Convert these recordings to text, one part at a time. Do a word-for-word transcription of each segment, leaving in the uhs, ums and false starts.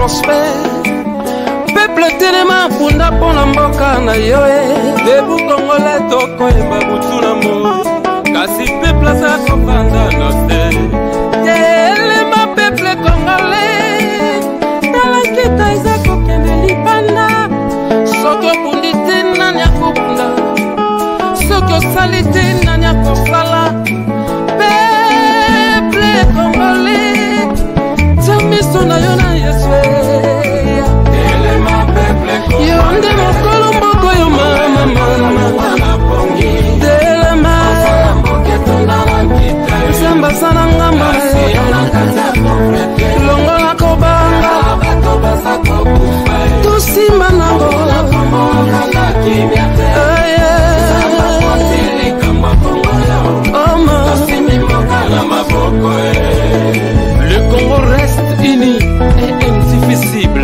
transfert. Peuple telema punda pona mboka na yoe. Debu Congolais toko eba butu na moi. Kasi peuple sa kopanda na se. Telema peuple Congolais. Tala kita iza kokende lipanda. Soko pundi te nani akopunda. Soko salite nani akosala. Peuple Congolais. Tamiso na yo na Yesu. Yonde mokolo mboko yo mama mama. Telema Samba sana ngamba. Longola kobanga. Tusimba nango. Le Congo reste uni et indivisible.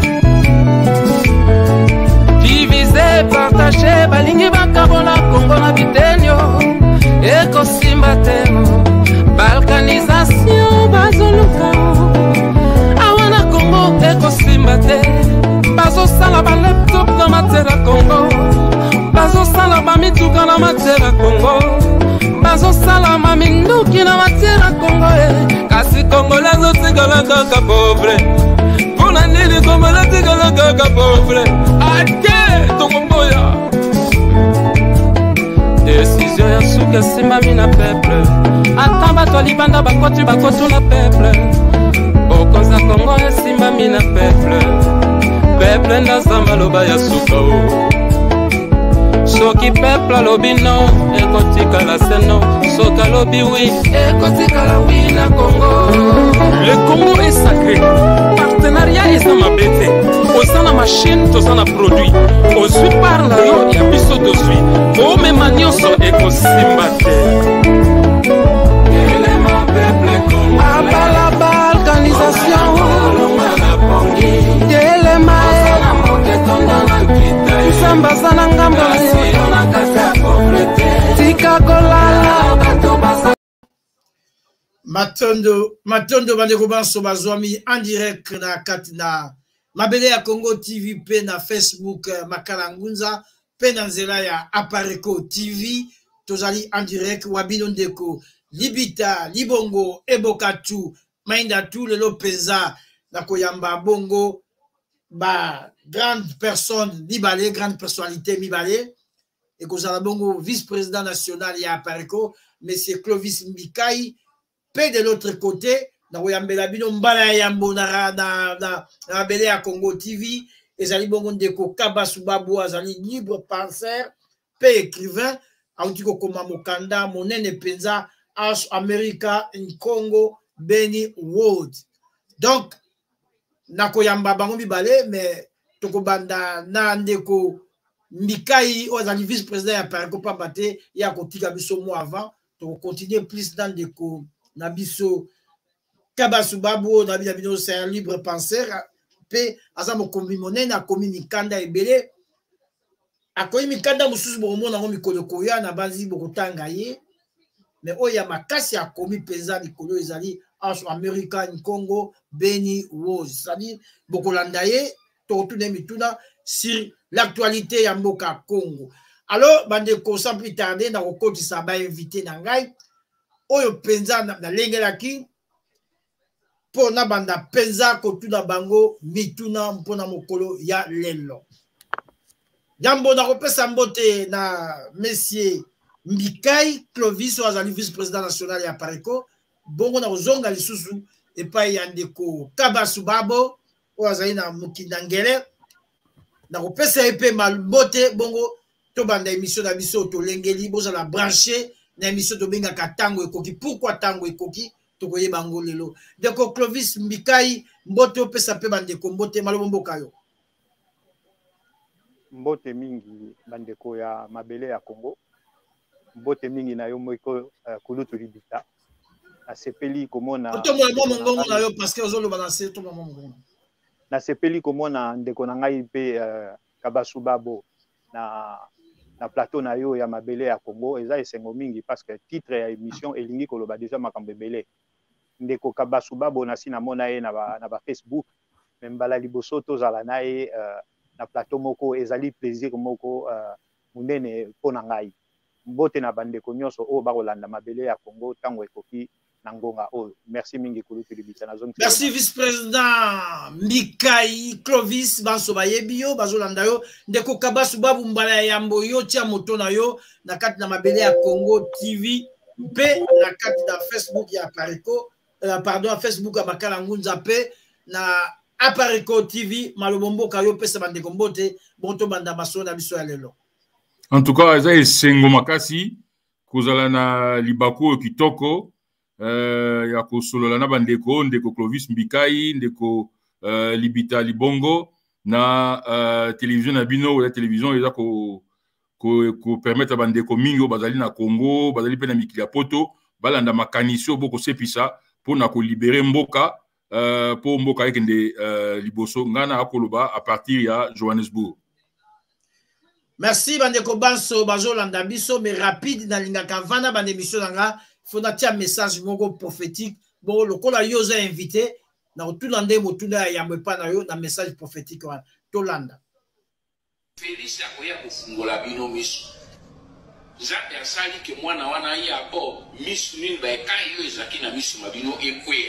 Divisé, partagé, balingi bakabola Congo na bitenyo. Eko simba teno, balkanisation bazoluka. Awana Congo eko simba te. Bazo sala ba laptop na matera Congo. Bazo sala ba mituka na matera Congo. Bazo sala ma minduki na matera Congo. Kasi Congolais zo tigala kaka pauvre. Pona nini Congolais tigala kaka pauvre. Ake tongoya. Décision ya suka simba mina peuple. Atamba to libanda bakoti bakoto na peuple. Okoza Congo simba mina peuple. Peuple na zamba loba ya suka o. Soki peuple lobi non, ekotika la seno. Soka lobi oui, ekotika la oui na Congo. Le Congo est sacré. Partenariat est ma bête. Au la machine, au la produit. Au suis par là, il y a biso de suite. Au même manioso écosimbate. Abala balkanisation. Telema. Samba sana ngamba. Tika kolala. Matondo, Matondo bandeko banso bazwami en direct na katina mabele ya Congo T V pe na Facebook Makala Ngunza pe na nzela ya Apareko T V tozali en direct wabino ndeko Libita, Libongo, Ebokatu, Mainda tout lelo penza na koyamba bongo ba grande personne Mibale, grande personnalité Mibale et kozala bongo vice-président national ya Apareko monsieur Clovis Mbikai. Pe de l'autre côté, na oyambela bino mbala ya yambo na na na na bele ya Congo T V, ezali bongo ndeko Kabasu Babu azali libre penseur, pe écrivain, auti ko koma mokanda monene penza As America in Congo Beni World. Donc na koyamba bango mibale mais toko banda na ndeko Mikai ozali vice-président ya Pareko Pambate ya kotika biso mois avant, to continuer plus dans ndeko Nabiso Kabasu Babu Nabi Nabino c'est un libre penseur pe azamo komi monene na komi mikanda ebele akoyi mikanda mususu bomo na ngomi kolokoya na banzi bokotanga ye mais oya makasi akomi penza mikolo ezali As American Congo Beni World c'est-à-dire bokolanda ye to tune mituna sur l'actualité ya mboka Congo. Alors bande ko sans plus tarder na kokoti sa ba invité na ngai oyo penza na lengelaki pona banda penza kotuna bango mituna mpona mokolo ya lelo. Jambo na kopesa mbote na monsieur Mbikai Clovis azali vice-président national ya Pareko bongo na kozonga lisusu epai ya ndeko Kabasu Babo oyo azali na mokili ngele na kopesa epe mbote bongo to banda émission na biso to lengeli boza la brancher na émission to benga katango ekoki pourquoi tango ekoki to koye bango lelo ndeko Clovis Mbikai mbote opesa pe bandeko mbote malobo mboka yo mbote mingi bandeko ya mabele ya Congo mbote mingi na yo moiko uh, kulutu libita asepeli komona to mo mo ngongo na yo parce que ozolo balancer to mo ngongo na sepeli komona ndeko na ngai pe uh, Kabasu Babo na na plateau na yo ya mabele ya Congo eza esengo mingi parce que titre ya émission elingi koloba déjà makambo ebele ndeko Kabasu Babo na sina mona ye na ba, na ba Facebook mais mbala liboso tozala na ye uh, na plateau moko ezali plaisir moko uh, munene mpo na ngai. Mbote na bandeko nyonso oyo bakolanda mabele ya Congo tango ekoki na ngonga oyo. Merci mingi kulutu libita na zone. Merci vice-président Mbikai Clovis banso bayebi yo bazolanda yo ndeko Kabasu Babu mbala ya yambo yo tia moto na yo na kati na mabele ya Congo T V pe na kati na Facebook ya Apareko uh, pardon Facebook ya Makala Ngunza pe na Apareko T V malobombo kayo pesa bandeko mbote bonto banda maso na biso ya lelo. En tout cas, eza esengo makasi kozala na libako kitoko euh, ya kosolola na bandeko ndeko Clovis Mbikai ndeko euh, Libita Libongo na euh, télévision na bino ya télévision eza ko ko, ko permettre bandeko mingi bazali na Congo bazali pe na mikili ya poto balanda makanisio boko sepisa pona ko libérer mboka euh, po mboka ekende euh, liboso ngana akoloba à partir ya Johannesburg. Merci bandeko banso bazolanda biso mais rapide na lingaka vana bande émission nanga faut na tia message moko prophétique bon lokola yo za invité na otulande motunda ya mwepa na yo na message prophétique wana tolanda. Félix akoya kufungola bino miso nzambe asali ke mwana wana ye abo miso nini baekai yo ezaki na miso mabino ekweya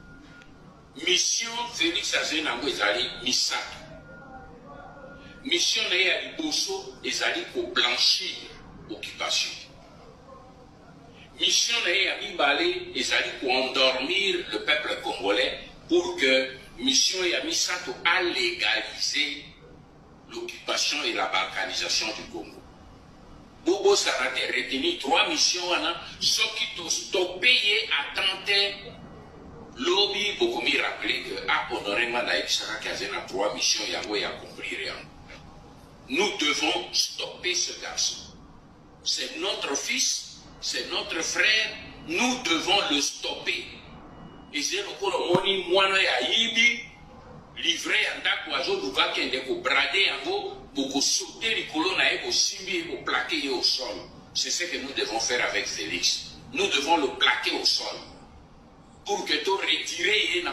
mission Félix azali nango ezali misato. Mission na ya liboso ezali ko blanchir occupation. Mission na ya mibale ezali ko endormir le peuple congolais pour que mission ya misato a légaliser l'occupation et la balkanisation du Congo. Bobo Sarate retenu trois missions wana soki to stopper à tenter lobby beaucoup mi rappeler que a honoré Manaïk Sarake azena trois missions ya ya compris rien. Nous devons stopper ce garçon. C'est notre fils, c'est notre frère, nous devons le stopper. Et c'est le coup de moni moine ya ibi, livré à Ndakwazo, Luka Kende, pour brader en haut, pour sauter les colonnes et pour simbi et pour plaquer au sol. C'est ce que nous devons faire avec Félix. Nous devons le plaquer au sol. Pour que tu retires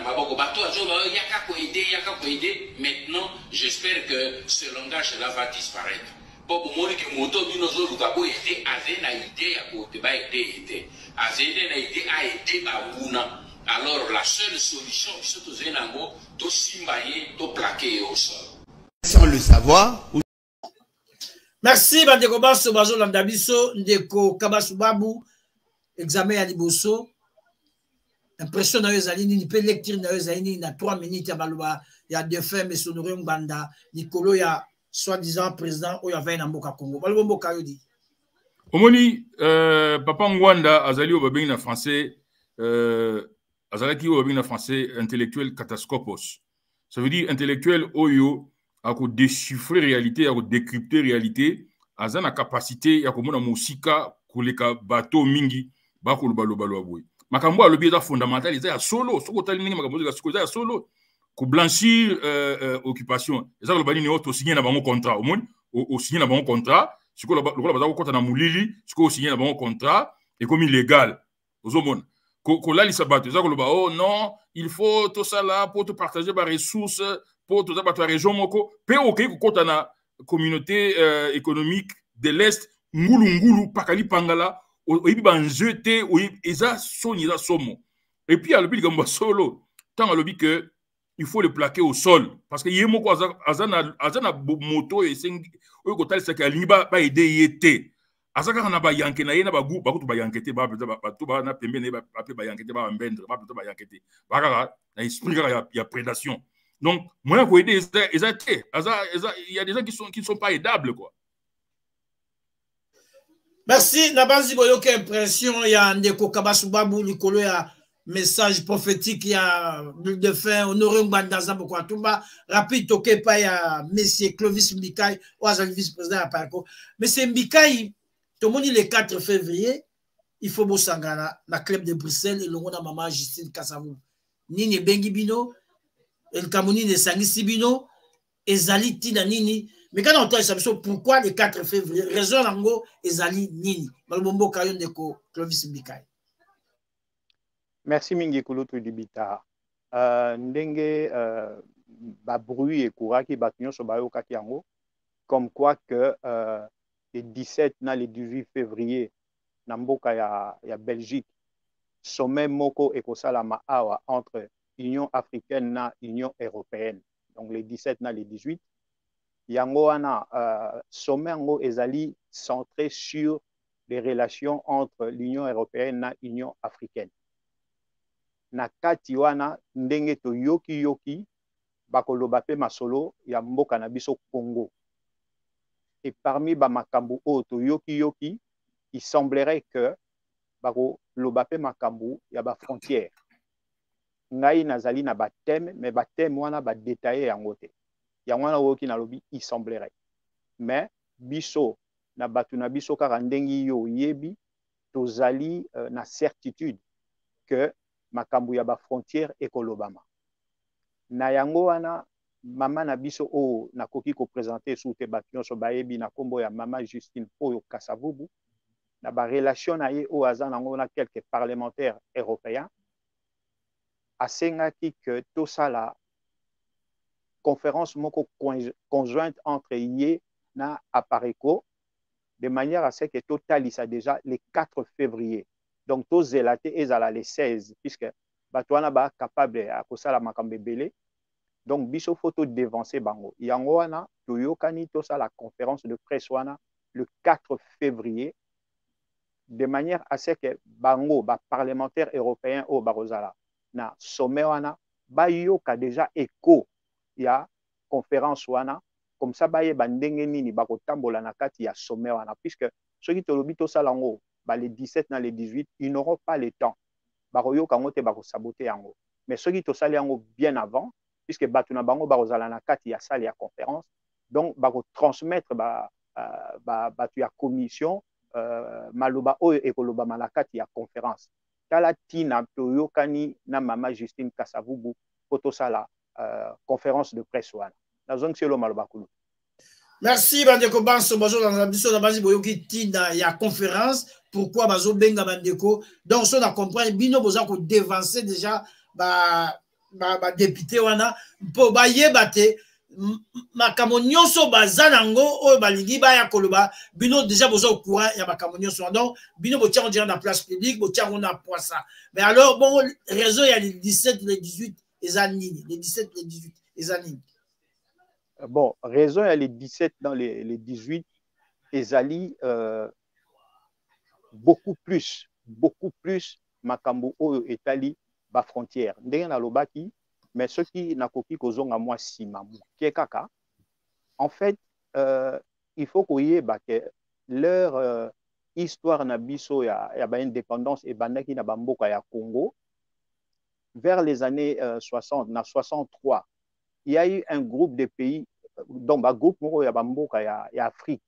maintenant, j'espère que ce langage-là va disparaître. Pour moi, que mon tour d'une autre gabo était azé na idée à côté ba été été azé na idée a été babuna. Alors la seule solution surtout zenango to simbaye to plaquer au sol. Sans le savoir. Merci bandeko baso bazo landa biso ndeko Kabasu Babu examen ya liboso. Impression na ezali ni pe lecture na ezali na trois minutes ya baloba ya défunt mais Honoré Mbanda Nikolo ya soi-disant président oyo avai na mboka Congo baloba mboka yo di omoni euh, papa Ngwanda azali o babengi na français euh, azalaki o babengi na français intellectuel catastropos, ça veut dire intellectuel oyo a ko déchiffrer réalité a ko décrypter réalité azana capacité ya ko mona musika koleka bateau mingi ba ko loba loba loba boy makambo alobi eza fondamental eza ya solo soko tali ningi makambo eza soko eza ya solo ko blanchir euh, euh, occupation eza ko bani ni auto signer na bango contrat au monde au signer na bango contrat siko lo lo baza ko kota na mulili siko signer na bango contrat et comme illégal ozomona ko ko la lisabato eza ko lo ba oh non il faut tout ça là pour te partager ba ressources pour tout ça ba to région moko pe OK ko kota na communauté euh, économique de l'Est ngulu ngulu pakali pangala oyibi banjete oyibi eza soni eza somo et puis alobi likambo solo tant alobi que il faut le plaquer au sol parce que yemo ko azana azana moto et sengi oyo ko talisa ka liba ba aider yete azaka na ba yanke na yena ba gu ba ko to ba yankete ba ba to ba na pembe ne ba pe ba yankete ba mbendre ba to ba yankete ba kaka na esprit ya ya prédation donc moi ko aider eza té aza il y a des gens qui sont qui sont pas aidables quoi. Merci. Nabanzi boyoke impression ya ndeko Kabasu Babu likolo ya message prophétique ya de fin Honoré Mbanda Zambo kwa tumba rapide toke pa ya monsieur Clovis Mbikai oza vice-président ya Parco. Monsieur Mbikai tomoni le quatre février il faut bosangana na club de Bruxelles et longo na maman Justine Kasavu. Nini bengi bino el kamoni de sangisi bino ezali tina nini. Mais quand on entend ça, pourquoi le quatre février? Raison nango ezali nini? Malbombo kayo ndeko Clovis Mbikai. Merci mingi kulutu dibita. Uh, ndenge uh, ba bruit et couraki batunyo so bayo kaki yango comme quoi que euh, le dix-sept na le dix-huit février na mboka ya ya Belgique sommet moko ekosalama awa entre Union africaine na Union européenne donc le dix-sept na le dix-huit yango wana euh, sommet yango ezali centré sur les relations entre l'Union européenne na Union africaine na kati wana ndenge to yoki yoki bakoloba pe masolo ya mboka na biso Congo et parmi ba makambu o to yoki yoki il semblerait que bakoloba pe makambu ya ba frontière ngai nazali na ba thème mais ba thème wana ba détailler yango te yango wana woki na lobi il semblerait mais biso na batu na biso kaka ndengi yo yebi tozali euh, na certitude que makambu ya ba frontière ekolobama na yango wana mama na biso o nakoki ko présenter sous te batu so bayebi na kombo ya mama Justine Oyo Kasavubu na ba relation na ye o aza nango na quelques parlementaires européens asengaki que tout ça la conférence moko conjointe entre ye na Apareco de manière à ce que total ça déjà le quatre février donc to zelate ezala le seize puisque batwana ba capable à kosala makambe belé donc biso photo dévancer bango yango wana toyokani to ça la conférence de presse wana le quatre février de manière à ce que bango ba parlementaires européens au barozala na sommet wana ba yoka déjà écho ya conférence wana comme ça baye bandenge nini bakotambola na kati ya sommet wana puisque ceux qui tolobi to salango ba les dix-sept na les dix-huit ils n'auront pas le temps bakoyoka ngote bako saboter yango mais ceux qui to sali yango bien avant puisque batu na bango bakozala na kati ya salle ya conférence donc bako transmettre ba uh, ba batu ya commission uh, maloba oyo ekoloba na kati ya conférence tala tina toyokani na mama Justine Kasavubu poto sala uh, conférence de presse wana na zone selo maloba kulu. Merci bandeko banso bazo dans la biso na basi boyoki tina ya conférence pourquoi bazo benga bandeko donc so na comprendre bino boza ko dévancer déjà ba ba, ba député wana po ba yebate makambo nyonso baza nango oyo balingi baya koloba bino déjà boza au courant ya makambo nyonso donc bino botia on na place publique botia on na poisa mais alors bon réseau ya le dix-sept le dix-huit ezanini le dix-sept le dix-huit ezanini bon raison ya le dix-sept dans les les dix-huit ezali euh, beaucoup plus beaucoup plus makambo oyo etali ba frontière ndenge na lobaki mais ceux qui nakoki kozonga moi sima muke kaka en fait euh, il faut koyeba que leur euh, histoire na biso ya ya ba indépendance et bandaki na bamboka ya Congo vers les années euh, soixante na soixante-trois il y a eu un groupe de pays donc ba groupe moko ya bamboka ya, ya Afrique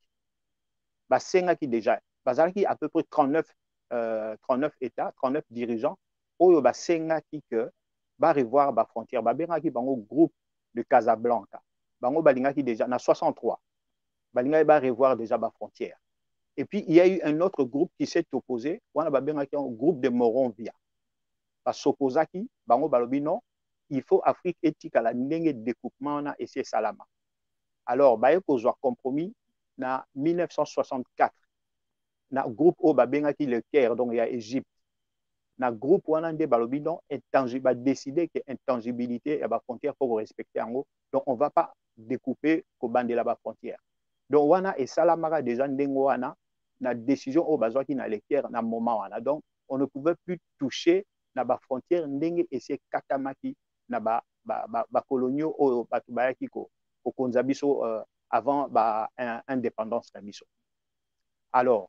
ba senga qui déjà bazalaki à peu près trente-neuf euh, trente-neuf états trente-neuf dirigeants oyo ba senga qui que ba revoir ba frontière ba bengaki bango groupe de Casablanca bango balingaki déjà na soixante-trois balingaki ba revoir déjà ba frontière et puis il y a eu un autre groupe qui s'est opposé wana ba bengaki un groupe de Moronvia ba s'opposaki bango balobi non il faut Afrique éthique à la ndenge découpement na et c'est salama alors ba ekozwa compromis na mille neuf cent soixante-quatre na groupe o ba bengaki le Caire donc il y a Égypte na groupe wana nde balobi non intangible ba décider que intangibilité ya ba frontière pour respecter yango donc on va pas découper ko bandela ba frontière donc wana et salamaka déjà ndenge wana na décision o bazwaki na le Caire na moment wana donc on ne pouvait plus toucher na ba frontière ndenge ese katamaki na ba ba ba, ba coloniaux o batu bayaki ko ko konza biso euh, avant ba un, indépendance na biso alors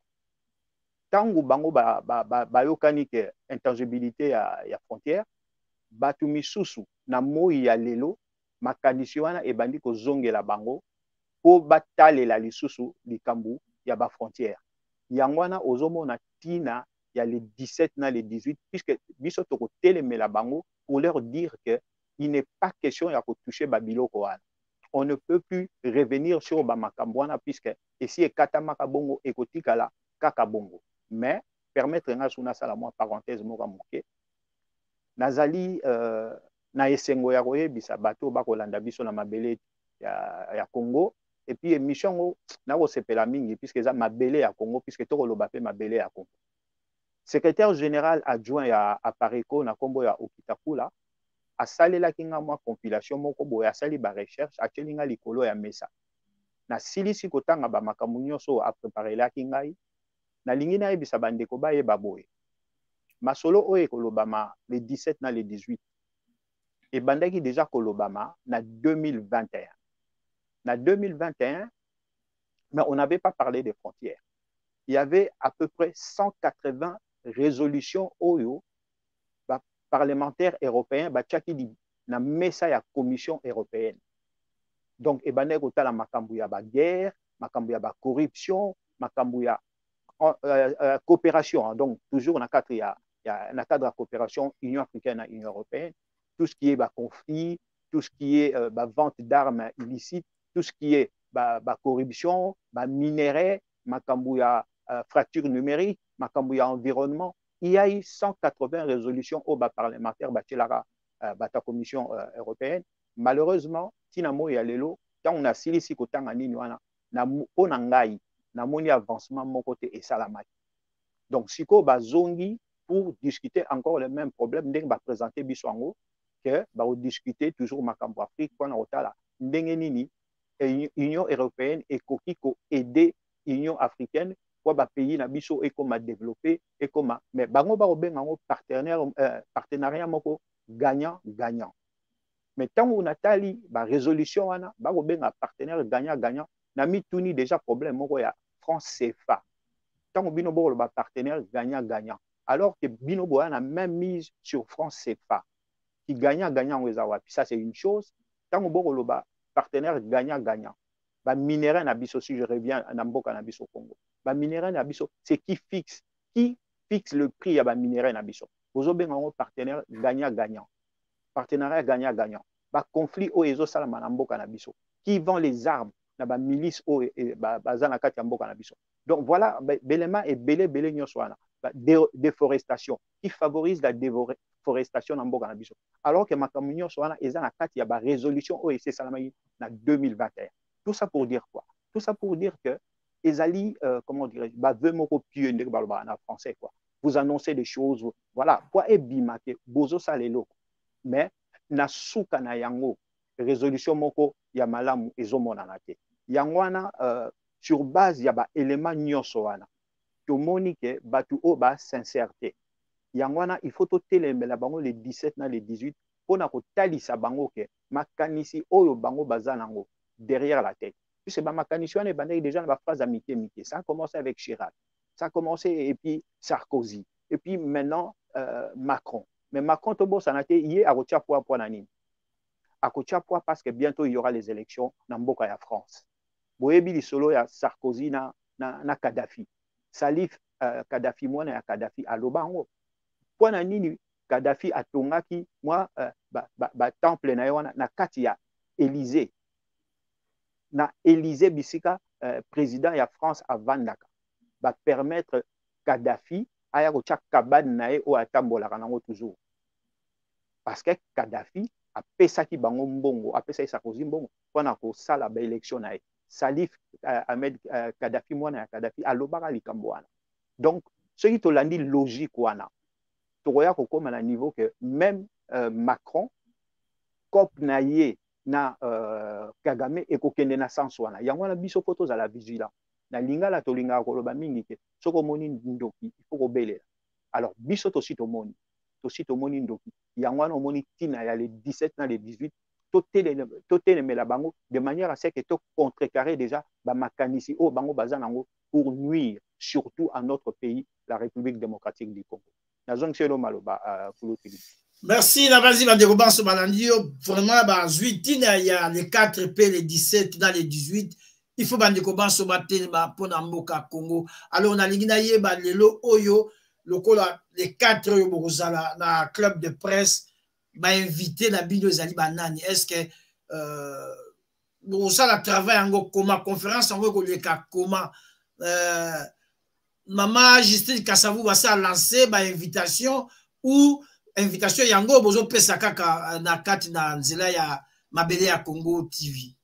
tangu bango ba ba ba, ba yokani ke intangibilité ya ya frontière batu misusu na moi ya lelo makanisi wana ebandi ko zongela bango po batalela lisusu likambu ya ba frontière yango wana ozomona tina ya les dix-sept na les dix-huit puisque biso toko telemela bango pour leur dire que il n'est pas question ya ko toucher babiloko wana on ne peut plus revenir sur ba makambo wana puisque ici ekatamaka bongo ekotikala kaka bongo mais permettre nga suna sala moi parenthèse moka moke nazali euh, na esengo ya koyebisa bato bakolanda biso na mabele ya, ya Congo. Et puis émission na kosepela mingi puisque eza mabele ya Congo, puisque tokoloba pe mabele ya Congo. Secrétaire général adjoint ya Apareco na kombo ya Okitakula asalelaki nga mwa compilation moko boye, asali ba recherche atyelinga likolo ya mesa. Na silisi kotanga ba makambo nyonso apreparelaki ngai, na lingi na yebisa bandeko bayeba boye. Masolo oyo ekolobama le dix-sept na le dix-huit. Et bandaki déjà kolobama na deux mille vingt et un. Na deux mille vingt et un, mais on n'avait pas parlé des frontières. Il y avait à peu près cent quatre-vingts résolutions oyo ba parlementaires européens ba tchaki di na mesa ya commission européenne. Donc e bandeko tala makambu ya ba guerre, makambu ya ba corruption, makambu ya euh, euh, coopération. Donc toujours na cadre ya ya na cadre de coopération Union africaine et Union européenne, tout ce qui est bah, conflit, tout ce qui est euh, bah, vente d'armes illicites, tout ce qui est bah, bah, corruption, bah, minerais, makambouya euh, fracture numérique, makambouya environnement. Il y a eu cent quatre-vingts résolutions au bas parlementaire, bah, la euh, bah, commission euh, européenne. Malheureusement, tinamo ya lelo, quand on a silisi kotanga nini wana, na onangai, na moni avancement mon côté et salamaki. Donc, siko ba zongi pour discuter encore le même problème, ndenge ba présenter biswango, que ba discuter toujours makambo Afrique, kwa na otala, ndenge nini, Union européenne et koki ko aider Union africaine pour ba pays na biso et comme développer et comme mais bango ba obenga ngo partenaire euh, partenariat moko gagnant gagnant. Mais tant on a tali ba résolution wana ba obenga partenaire gagnant gagnant na mituni déjà problème moko ya France C F A. Tant bino bo ba partenaire gagnant gagnant alors que bino bo a même mise sur France C F A qui gagnant gagnant wezawa. Puis ça c'est une chose. Tant bo lo ba partenaire gagnant-gagnant. Bah, minerai nabiso, si je reviens à Namboka nabiso Congo. Bah, minerai nabiso, c'est qui fixe, qui fixe le prix à bah, minerai nabiso. Vous avez un partenaire gagnant-gagnant. Partenariat gagnant-gagnant. Bah, conflit au ezo salama Namboka nabiso. Qui vend les armes, na bah, milice au et bah, zanakati Namboka nabiso. Donc voilà, bah, belema et belé belé nyoswana. Bah, déforestation. Qui favorise la déforestation Namboka nabiso. Alors que makamunyo swana ezanakati ya bah, résolution au ese salama na deux mille vingt et un. Tout ça pour dire quoi? Tout ça pour dire que Ezali, euh, comment dirais-je, bah, veut mon copier en français, quoi. Vous annoncez des choses, voilà. Quoi est bimake, bozo salelo. Mais, na souka na yango, résolution moko, ya malamu, ezomonanate. Yangwana, euh, sur base, ya ba élément nyosoana. To monike, batu o ba sincérité. Yangwana, il faut toter les bango le dix-sept na le dix-huit, pour na ko talisa bango ke, makanisi oyo bango bazanango. Derrière la tête. Puisque ma makanisi on est déjà dans la phrase amitié amitié. Ça a commencé avec Chirac, ça a commencé et puis Sarkozy, et puis maintenant euh, Macron. Mais Macron tobo sanate hier à Rotia poa poa nanine. À Rotia poa parce que bientôt il y aura les élections dans Mboka ya France. Boyebi li solo ya Sarkozy na na, na Kadhafi. Salif euh, Kadhafi moi na Kadhafi à Lobango. Poa nanini Kadhafi a tongaki moi euh, ba, ba, ba temple na yona na kati ya Élysée. Na Élysée Bissika, euh, président de la France à Vandaka, va permettre Kadhafi à y avoir cabane nae ou à tambola kanango toujours. Parce que Kadhafi a pesa ki bango mbongo, a pesa Sarkozy mbongo, pendant que ça la belle élection nae. Salif euh, Ahmed euh, Kadhafi mwana Kadhafi a lobara likamboana. Donc ce qui te l'a dit logique wana. Toya ko comme à un niveau que même euh, Macron cop naie na euh, Kagame et kokende na sanswana yango na biso photos à la vigilant na lingala to linga ko loba mingi ke soko moni ndoki il faut ko belela alors biso to sito moni to sito moni ndoki yango na moni tina ya le dix-sept na le dix-huit to tele to tele mela bango de manière à ce que to contrecarrer déjà ba makanisi o bango bazanango pour nuire surtout à notre pays la République démocratique du Congo na zone selo maloba euh, kulotili. Merci, Navazi Banderoban Sobalandio. Vraiment, bah, il y a les quatre P, les dix-sept, dans les dix-huit. Il faut Banderoban Sobalandio pour Namboka Congo. Alors, on a l'Ignaye, bah, les lo Oyo, les quatre Borozala, dans le club de presse, bah, invité la Bido Zali Banani. Est-ce que, euh, Borozala travaille en comment, conférence en gros, les cas comment, euh, Maman Justine Kassavou va ça lancer, bah, invitation, ou invitation yango bozo pesa kaka na kati na nzela ya mabele ya Congo T V.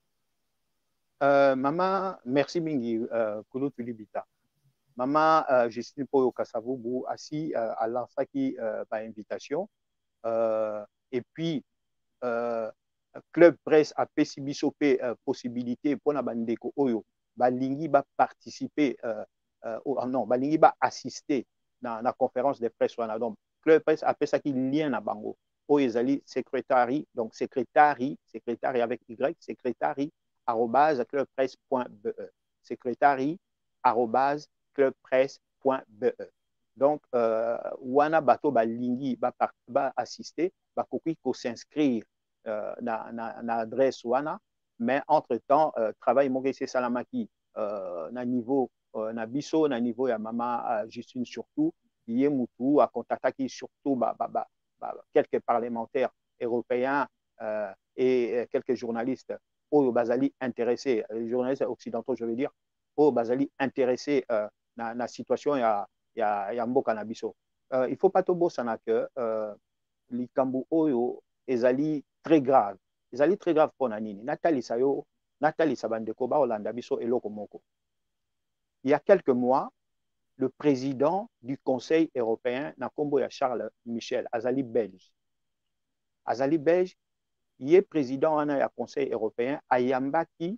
Euh, Maman, merci mingi euh, Kulu Tulibita. Maman, euh, je suis pour Kasavubu assis euh, à l'ansaki euh, par invitation. Euh, et puis, euh, Club Presse a pesibisopé euh, possibilité pour na bandeko oyo balingi ba participer euh, euh, oh, non balingi ba assister dans la conférence de presse wana. Donc Club Presse a pesa qui lien na bango oyo ezali secrétari, donc secrétari secrétari avec y secrétari arobase clubpresse.be secrétari arobase clubpresse.be. Donc euh, wana bato balingi ba, ba assister ba koki ko s'inscrire Euh, na, na, na adresse wana, mais entre-temps, euh, travail Mogese Salamaki euh, na niveau euh, na biso, na niveau ya mama euh, Justine surtout, yé moutou a contacté surtout bah, bah, bah, bah, quelques parlementaires européens euh, et euh, quelques journalistes au Bazali intéressés, les journalistes occidentaux je veux dire, au Bazali intéressés euh, na, na situation ya ya ya mboka na biso. Euh, il faut pas tobo sana que euh, likambu oyo ezali très grave. Ezali très grave pour Nanini. Nathalie Sayo, Nathalie Sabandeko, Baolanda Biso et Lokomoko. Il y a quelques mois, le président du Conseil européen, Nakombo Charles Michel, Azali Belge. Azali Belge, il est président du Conseil européen, Ayambaki,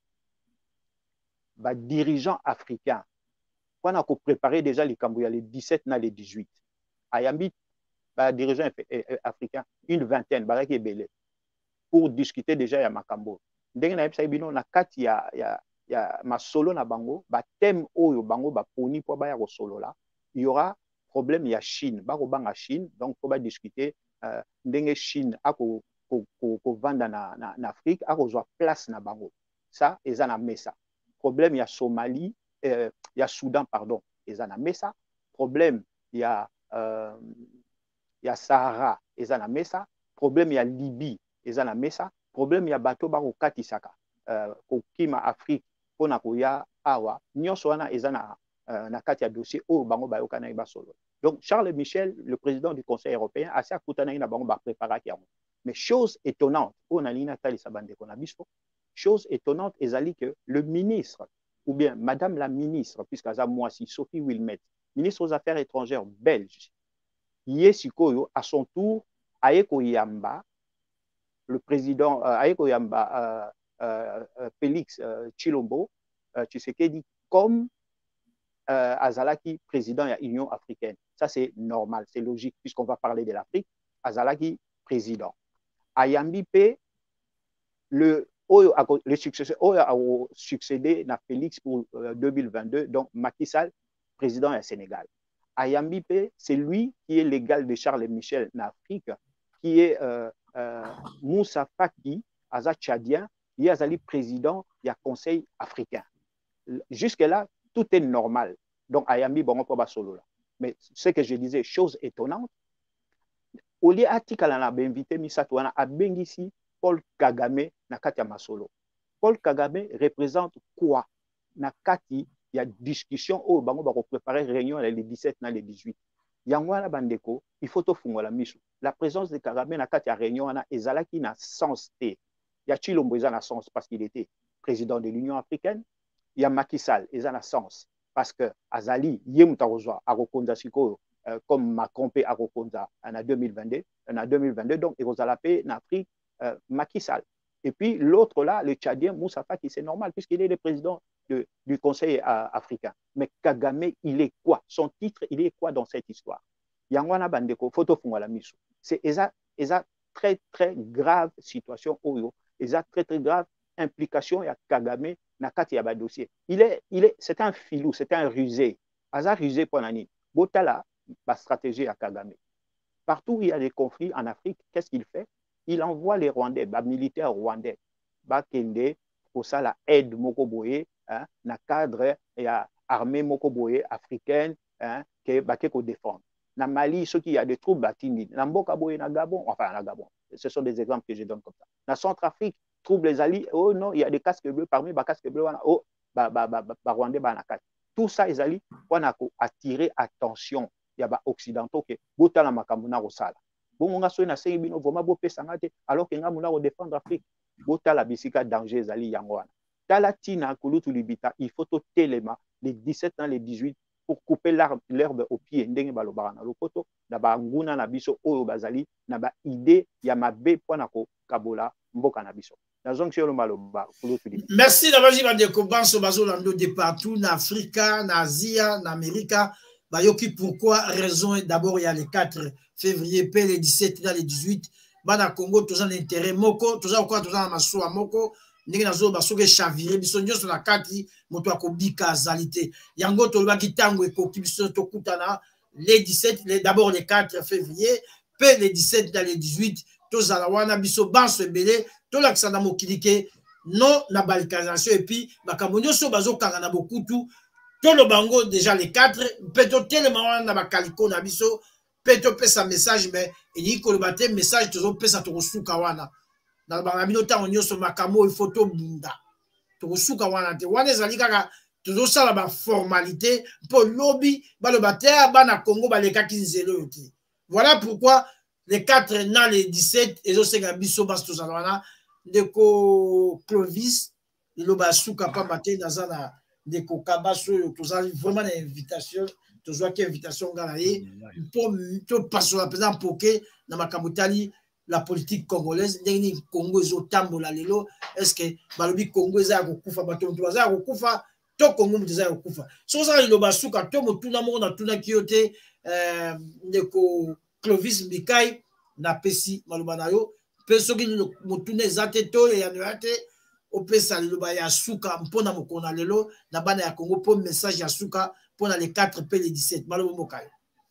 bah, dirigeant africain. On a préparé déjà les Cambouya, les dix-sept, les dix-huit. Ayambi, bah, dirigeant africain, une vingtaine, bah, qui est belé. Pour discuter déjà ya makambo. Ndenge na yebisa bino na kati ya ya ya masolo na bango, ba thème oyo bango ba poni po ba ya solo là, il y aura problème ya Chine, ba ko banga Chine, donc faut ba discuter euh, ndenge Chine ako ko ko, ko vanda na na, na Afrique, ako zo place na bango. Ça eza na mesa. Problème ya Somalie, euh, ya Soudan pardon, eza na mesa. Problème ya euh, ya Sahara, eza na mesa. Problème ya Libye, eza na mesa. Problème ya bato ba ko katisaka euh, ko kima Afrique pona ko ya awa nyonso wana eza na euh, na kati ya dossier o bango ba yokana ba solo. Donc Charles Michel, le président du Conseil européen, a sa kutana ina bango ba préparer yango. Mais chose étonnante, on a lina tali sabande ko na biso. Chose étonnante ezali que le ministre ou bien madame la ministre puisqu'aza moisi Sophie Wilmette, ministre aux Affaires étrangères belge, yesikoyo à son tour ayeko yamba le président euh, Ayeko Yamba, euh, euh, Félix euh, Tshilombo, euh, Tshisekedi, comme euh, Azalaki, président de l'Union africaine. Ça, c'est normal, c'est logique, puisqu'on va parler de l'Afrique. Azalaki, président. Ayambi P, le, le successeur, a succédé à Félix pour euh, deux mille vingt-deux, donc Macky Sall, président du Sénégal. Ayambi P, c'est lui qui est l'égal de Charles Michel en Afrique, qui est euh, Euh, Moussa Faki, Aza Tchadien, il est le président du Conseil africain. Jusque-là, tout est normal. Donc, Ayambi, bon, on peut pas solo là. Mais ce que je disais, chose étonnante, au lieu d'article, on a invité Misatouana à Bengisi, Paul Kagame, na Katia Masolo. Paul Kagame représente quoi? Na Kati, il y a discussion, oh, on va préparer réunion les dix-sept, les dix-huit. Yangwana Bandeko, il faut tout faire la mission. La présence de Kagame na kati ya réunion ana ezalaki na sens te. Ya Tshilombo eza na sens parce qu'il était président de l'Union africaine. Ya Macky Sall eza na sens parce que azali yemuta kozwa akokonza sikoyo euh, comme Macron pe akokonza en deux mille vingt-deux, en deux mille vingt-deux donc ekozala pe na Afrique euh, Macky Sall. Et puis l'autre là, le Tchadien Moussa Faki, c'est normal puisqu'il est le président de, du Conseil euh, africain. Mais Kagame, il est quoi? Son titre, il est quoi dans cette histoire? Yangwana Bandeko, photo fungwala miso. C'est une très très grave situation oyo, eza très très grave implication ya Kagame na kati ya ba dossier. Il est il est c'est un filou, c'est un rusé. Aza rusé pour nani? Botala ba stratégie à Kagame. Partout où il y a des conflits en Afrique, qu'est-ce qu'il fait? Il envoie les Rwandais, les militaires rwandais, Bakende, pour ça la aide Mokoboye, hein, na cadre et à armée Mokoboye africaine, hein, qui est défendre. Na Mali, ceux qui a des troupes batini, na Mboka Boye, na Gabon, enfin na Gabon. Ce sont des exemples que je donne comme ça. Na Centrafrique, troupes les alliés, oh non, il y a des casques bleus parmi les casques bleus, oh, bah, bah, bah, bah, Rwandais, bah, na quatre. Tout ça, les alliés, on a attiré attention. Il y a des occidentaux qui, Botala Makamuna Rosala. bon nga so na sengi bino vraiment bo pesa ngate alors que nga muna ko défendre Afrique botala bisika danger ezali yango wana tala tina kulutu libita il faut to telema les dix-sept ans les dix-huit pour couper l'herbe au pied ndenge balobaka na lopoto na banguna na biso oyo bazali na ba idée ya mabe pona ko kabola mboka na biso. Merci d'avoir dit que Banso Bazolando de partout, en Afrique, en Asie, en Amérique. Bayoki, pourquoi raison d'abord il y a le quatre février, puis le dix-sept, le dix-huit. Bana Congo, tous en intérêt, Moko, tous en quoi, tous en Masoua, Moko. Ndenge nazo basoke chavire biso nyonso na kati moto akobika zalité yango tolobaki tango ekoki biso tokutana le dix-sept d'abord le quatre février puis le dix-sept dans le dix-huit tozala wana biso banso ebele tolakisa na mokili ke non na balkanisation et puis makambo nyonso bazokanga na bokutu tolobango déjà le quatre mpe totelema wana na bakaliko na biso mpe topesa message mais elingi koloba te message tozopesa tokosuka wana na bangabino tango nyonso makambo il faut tobunda tokosuka wana te wana ezali kaka tozosala baformalité mpo lobi baloba te bana Congo balekaki nzelo yo te. Voilà pourquoi les quatre na les dix-sept ezosenga biso basi tozala wana ndeko Clovis liloba suka pamba te naza na ndeko Kabaso oyo tozali vraiment na invitation tozwaki invitation nga na ye mpo topasola mpenza mpoke na makambo tali la politique congolaise ndenge nini Congo ezotambola lelo est-ce que balobi Congo eza ya kokufa bato moto baza ya kokufa to Congo moto eza ya kokufa soki ozala liloba suka to motuna moko natunaki yo te ndeko Clovis Mbikai na pesi maloba na yo mpe soki motuna eza te to eyano ya te opesa liloba ya suka mpona mokona lelo na bana ya Congo mpo message ya suka mpona le quatre pe le dix-sept maloba mokai.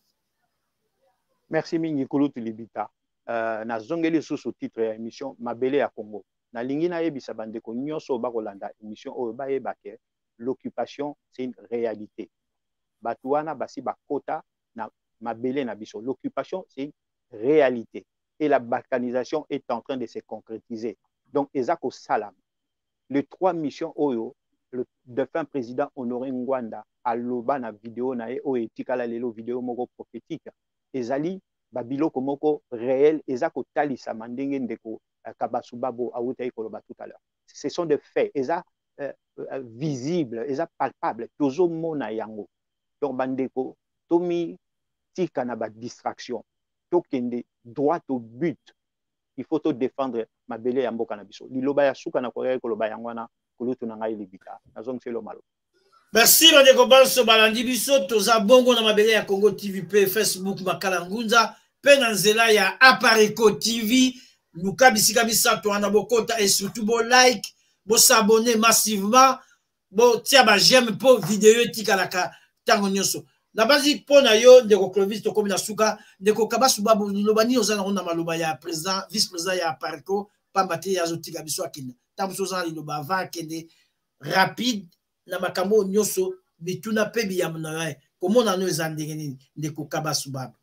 Merci mingi kulutu libita. Uh, na zongeli sous titre ya émission mabele ya Congo na lingi na yebisa bandeko nyonso bakolanda émission oyo bayeba ke l'occupation c'est une réalité batuana basi bakota na mabele na biso l'occupation c'est une réalité et la balkanisation est en train de se concrétiser donc ezako salam les trois missions oyo le défunt président Honoré Ngwanda aloba na vidéo na ye oyo etikala lelo vidéo moko prophétique ezali babiloko moko réel ezako talisa mandenge ndeko Kabasubabo awuta ikoloba tout à l'heure. Ce sont des faits eza euh, euh, visibles eza palpables tozo mona yango donc bandeko tomi tika na ba distraction tokende droit au but il faut to défendre mabele ya mboka na biso liloba ya suka na koya ikoloba yango na kulutu na ngai libita nazong selo malo. Merci bandeko Banso balandi biso toza bongo na mabele ya Congo T V P Facebook Makala Ngunza pe na nzela ya Apareko T V luka bisika bisato wana bokota et surtout bo like bo s'abonner massivement bo tia ba j'aime po vidéo etikalaka tango nyonso na bazi pona yo ndeko Clovis to komi na suka ndeko Kabasubabo liloba ni ozana na maloba ya président vice président ya Apareko pamba te ya zotika biso akende tambo ozana liloba va kende rapide na makambo nyonso bituna pe biyamna komona no ezandenge nini ndeko Kabasubabo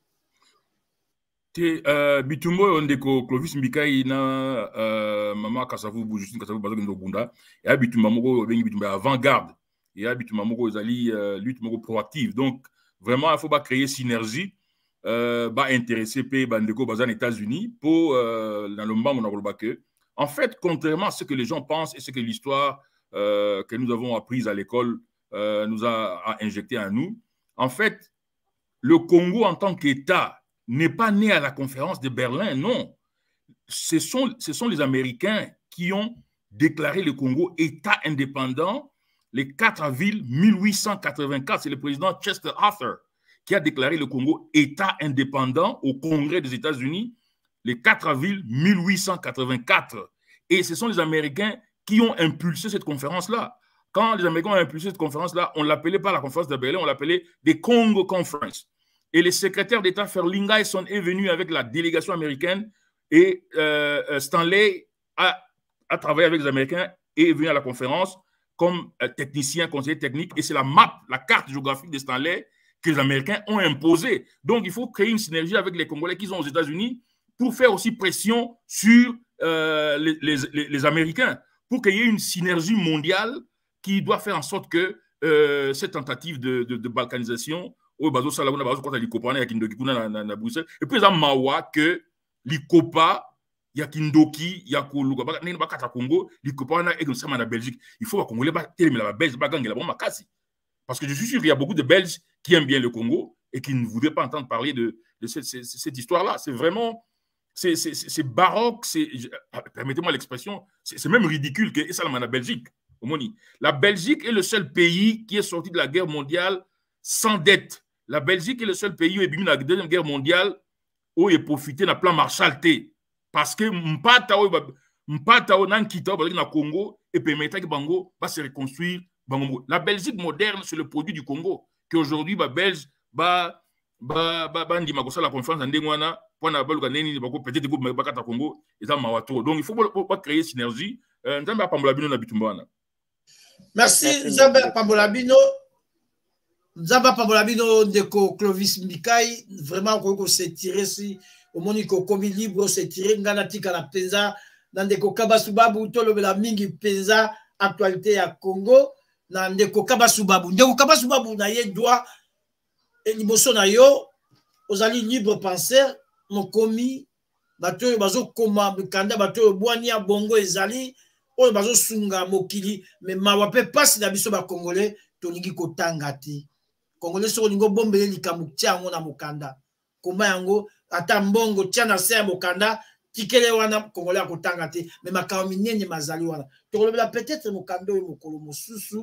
te uh, bitumbo ndeko Clovis Mbikai na uh, mama Kasavu Justine Kasavu bazo ndo bunda ya bitumba moko bengi bitumba avant-garde ya bitumba moko ezali uh, lutte moko proactive donc vraiment il faut pas créer synergie euh ba intéresser pe bandeko bazan États-Unis pour euh, dans le moment on a que en fait contrairement à ce que les gens pensent et ce que l'histoire euh, que nous avons apprise à l'école euh, nous a, a injecté à nous en fait le Congo en tant qu'État n'est pas né à la conférence de Berlin, non. Ce sont, ce sont les Américains qui ont déclaré le Congo État indépendant le quatre avril mille huit cent quatre-vingt-quatre. C'est le président Chester Arthur qui a déclaré le Congo État indépendant au Congrès des États-Unis le quatre avril mille huit cent quatre-vingt-quatre. Et ce sont les Américains qui ont impulsé cette conférence-là. Quand les Américains ont impulsé cette conférence-là, on ne l'appelait pas la conférence de Berlin, on l'appelait des Congo Conference. Et le secrétaire d'État Ferling Hyson est venu avec la délégation américaine et euh, Stanley a, a travaillé avec les Américains et est venu à la conférence comme euh, technicien, conseiller technique. Et c'est la map, la carte géographique de Stanley que les Américains ont imposée. Donc, il faut créer une synergie avec les Congolais qui sont aux États-Unis pour faire aussi pression sur euh, les, les, les Américains, pour qu'il y ait une synergie mondiale qui doit faire en sorte que euh, cette tentative de, de, de balkanisation et puis, il y a Mawa que l'Ikopa, il y a Kindoki, il y a Koluga, il y a Congo, l'Ikopa, il y a la Belgique. Il faut que les Congolais ne la Belgique, parce que je suis sûr qu'il y a beaucoup de Belges qui aiment bien le Congo et qui ne voudraient pas entendre parler de, de cette, cette, cette histoire-là. C'est vraiment, c'est baroque, permettez-moi l'expression, c'est même ridicule que ça la Belgique. La Belgique est le seul pays qui est sorti de la guerre mondiale sans dette. La Belgique est le seul pays où il y a eu la deuxième guerre mondiale où il a profité d'un plan Marshall T. Parce que Mpatao Mpatao Nankita na Congo et permettre que Bango va se reconstruire. La Belgique moderne, c'est le produit du Congo. Qu'aujourd'hui, les Belges, bah, bah, bah, bah, la confiance en Dengwana, pour na baluka neni, peut-être que vous bakata Congo, et ça mawato. Donc il faut pas créer synergie. Nzamba Pambolabino na bitumbana. Merci Nzamba Pambolabino. Nzamba Pambolabino de Clovis Mikai, vraiment qu'on s'est tiré si au monico comme libre s'est tiré nganatika la penza dans des Kabasubabu tolo la mingi penza actualité à Congo. Na ndeko Kabasubabu ndeko Kabasubabu na ye doit et liboso na yo ozali libre penseur mokomi bato bazo koma bikanda bato bwani ya bongo ezali oyo bazo sunga mokili mais mawape pasi na biso ba congolais tolingi kotanga te congolais so lingo bombele likambu tiango na mokanda koma yango ata mbongo tia na se ya mokanda tikele wana congolais akotanga te mais makao minene mazali wana tokolobela peut-être mokando oyo mokolo mosusu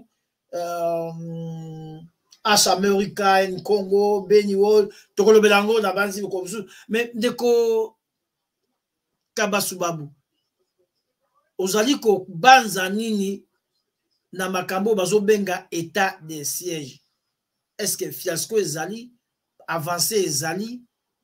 Euh, As American, Congo, Beni Wall, Tokolo Belango, na banzi mais ndeko Kabasubabu. Ozaliko banza nini na makambo bazo benga état de siège. Est-ce que fiasco ezali, avancé ezali,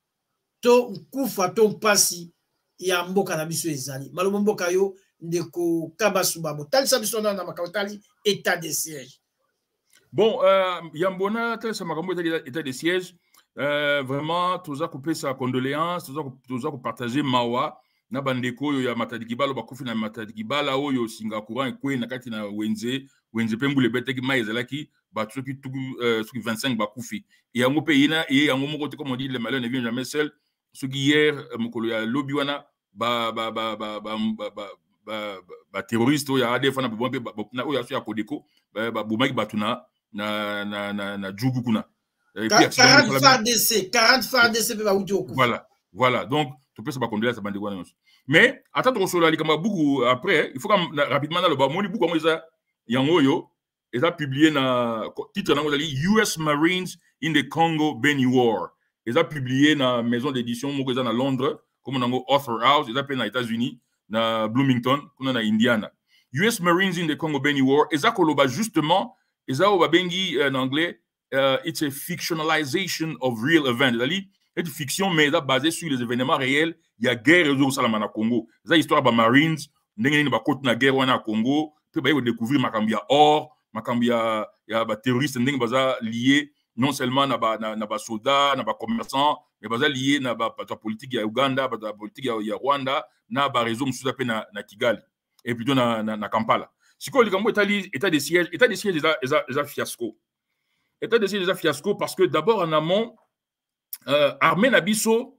to kufa to pasi ya mboka na biso ezali. Malobo mboka yo ndeko Kabasubabu. Tali sabiso na makambo tali état de siège. Bon, euh, Yambona, ça m'a comme état de siège. Euh, vraiment, tous a coupé sa condoléance, tous a partagé Mawa, na bandeko yo ya Matadikibala, bakufi na Matadikibala, o yo Singapour, et kwe na kati na Wenze, Wenze pembu le bete ki maïzelaki, battu qui tout vingt-cinq bakufi. Et en pays na, et en moment comme on dit, le malheur ne vient jamais seul. Ce qui hier, mokolo ya lobiwana, ba ba ba ba ba ba ba ba terroriste o ya adef na bobombe na o ya so ya Kodeko, ba ba bomaki batuna. Na na na na Djougou kuna. quarante F A R D C, quarante F A R D C peut pas oublier. Voilà, voilà. Donc tu peux se pas conduire ça bande quoi. Mais attends sur la comme beaucoup après, il faut comme rapidement dans le bas moni beaucoup comme ça yango yo et ça publié na titre dans U S Marines in the Congo Beni War. Et ça publié na maison d'édition moko za na Londres comme on ngo Author House, et ça peut na États-Unis na Bloomington, kuna na Indiana. U S Marines in the Congo Beni War et ça koloba justement et ça, en anglais, uh, it's a fictionalization of real events. C'est-à-dire, c'est une fiction, mais basée sur les événements réels. Il y a guerre au Salamana Congo. C'est l'histoire des Marines. Il y a une guerre au Congo. Puis, il faut découvrir qu'il y a or, qu'il y a des terroristes liés non seulement à des soldats, à des commerçants, mais liés à la politique de Uganda, à la politique de Rwanda, à la réseau de Kigali, et plutôt à Kampala. Si quoi, état de siège, état de siège est un fiasco. État de siège est un fiasco parce que d'abord en amont, euh, armée Nabiso,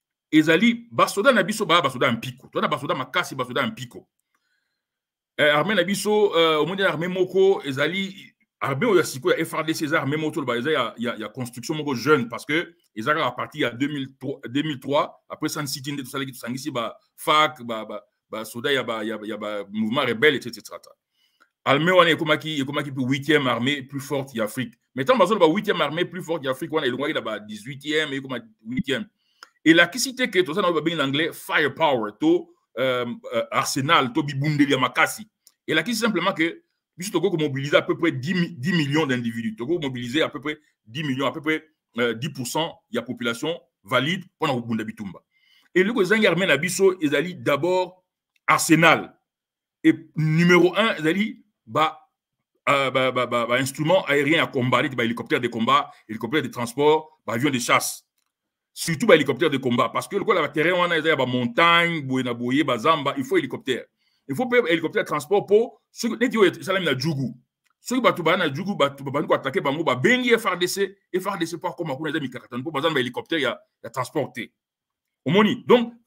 ezali basoda Nabiso ba basoda en pico. Toi na basoda makasi basoda en pico. Euh, armée Nabiso, euh, au monde de l'armée moko ezali armée au yasiko F R D C armée moto ba il y a il y a construction moko jeune parce que ezali à partir de deux mille trois après San City de tout ça qui sangisi ba fac ba ba ba soda ya ba ya ba mouvement rebelle et cetera. Armée on est comme qui comme qui huitième armée plus forte d'Afrique. Mais tant que la huitième armée plus forte d'Afrique, on est loin de la dix-huitième et comme huitième. Et la cité que tout ça dans en anglais firepower, to euh, euh, arsenal, to bibundeli makasi. Et la question simplement que puisque Togo mobiliser à peu près dix millions d'individus. Togo mobiliser à peu près dix millions, à peu près euh, dix pour cent de la population valide pour la Bunda Bitumba. Et le gouvernement armé Nabiso, ils allaient d'abord arsenal. Et numéro un, ils allaient bah, euh, bah, bah, bah, bah, instruments aériens à combat, bah, hélicoptères de combat, hélicoptères de transport, bah, avions de chasse. Surtout bah, hélicoptères de combat. Parce que le terrain, on a des bah, montagnes, bah, zamba, il faut hélicoptère. Il faut payer hélicoptère de transport pour ceux qui sont à Djougou. Ceux qui sont à Djougou, ils vont attaquer Bango, bah, bengi F R D C, F R D C pour comme on a mis pour par exemple, hélicoptère, il y a transporté. Au moni. Donc,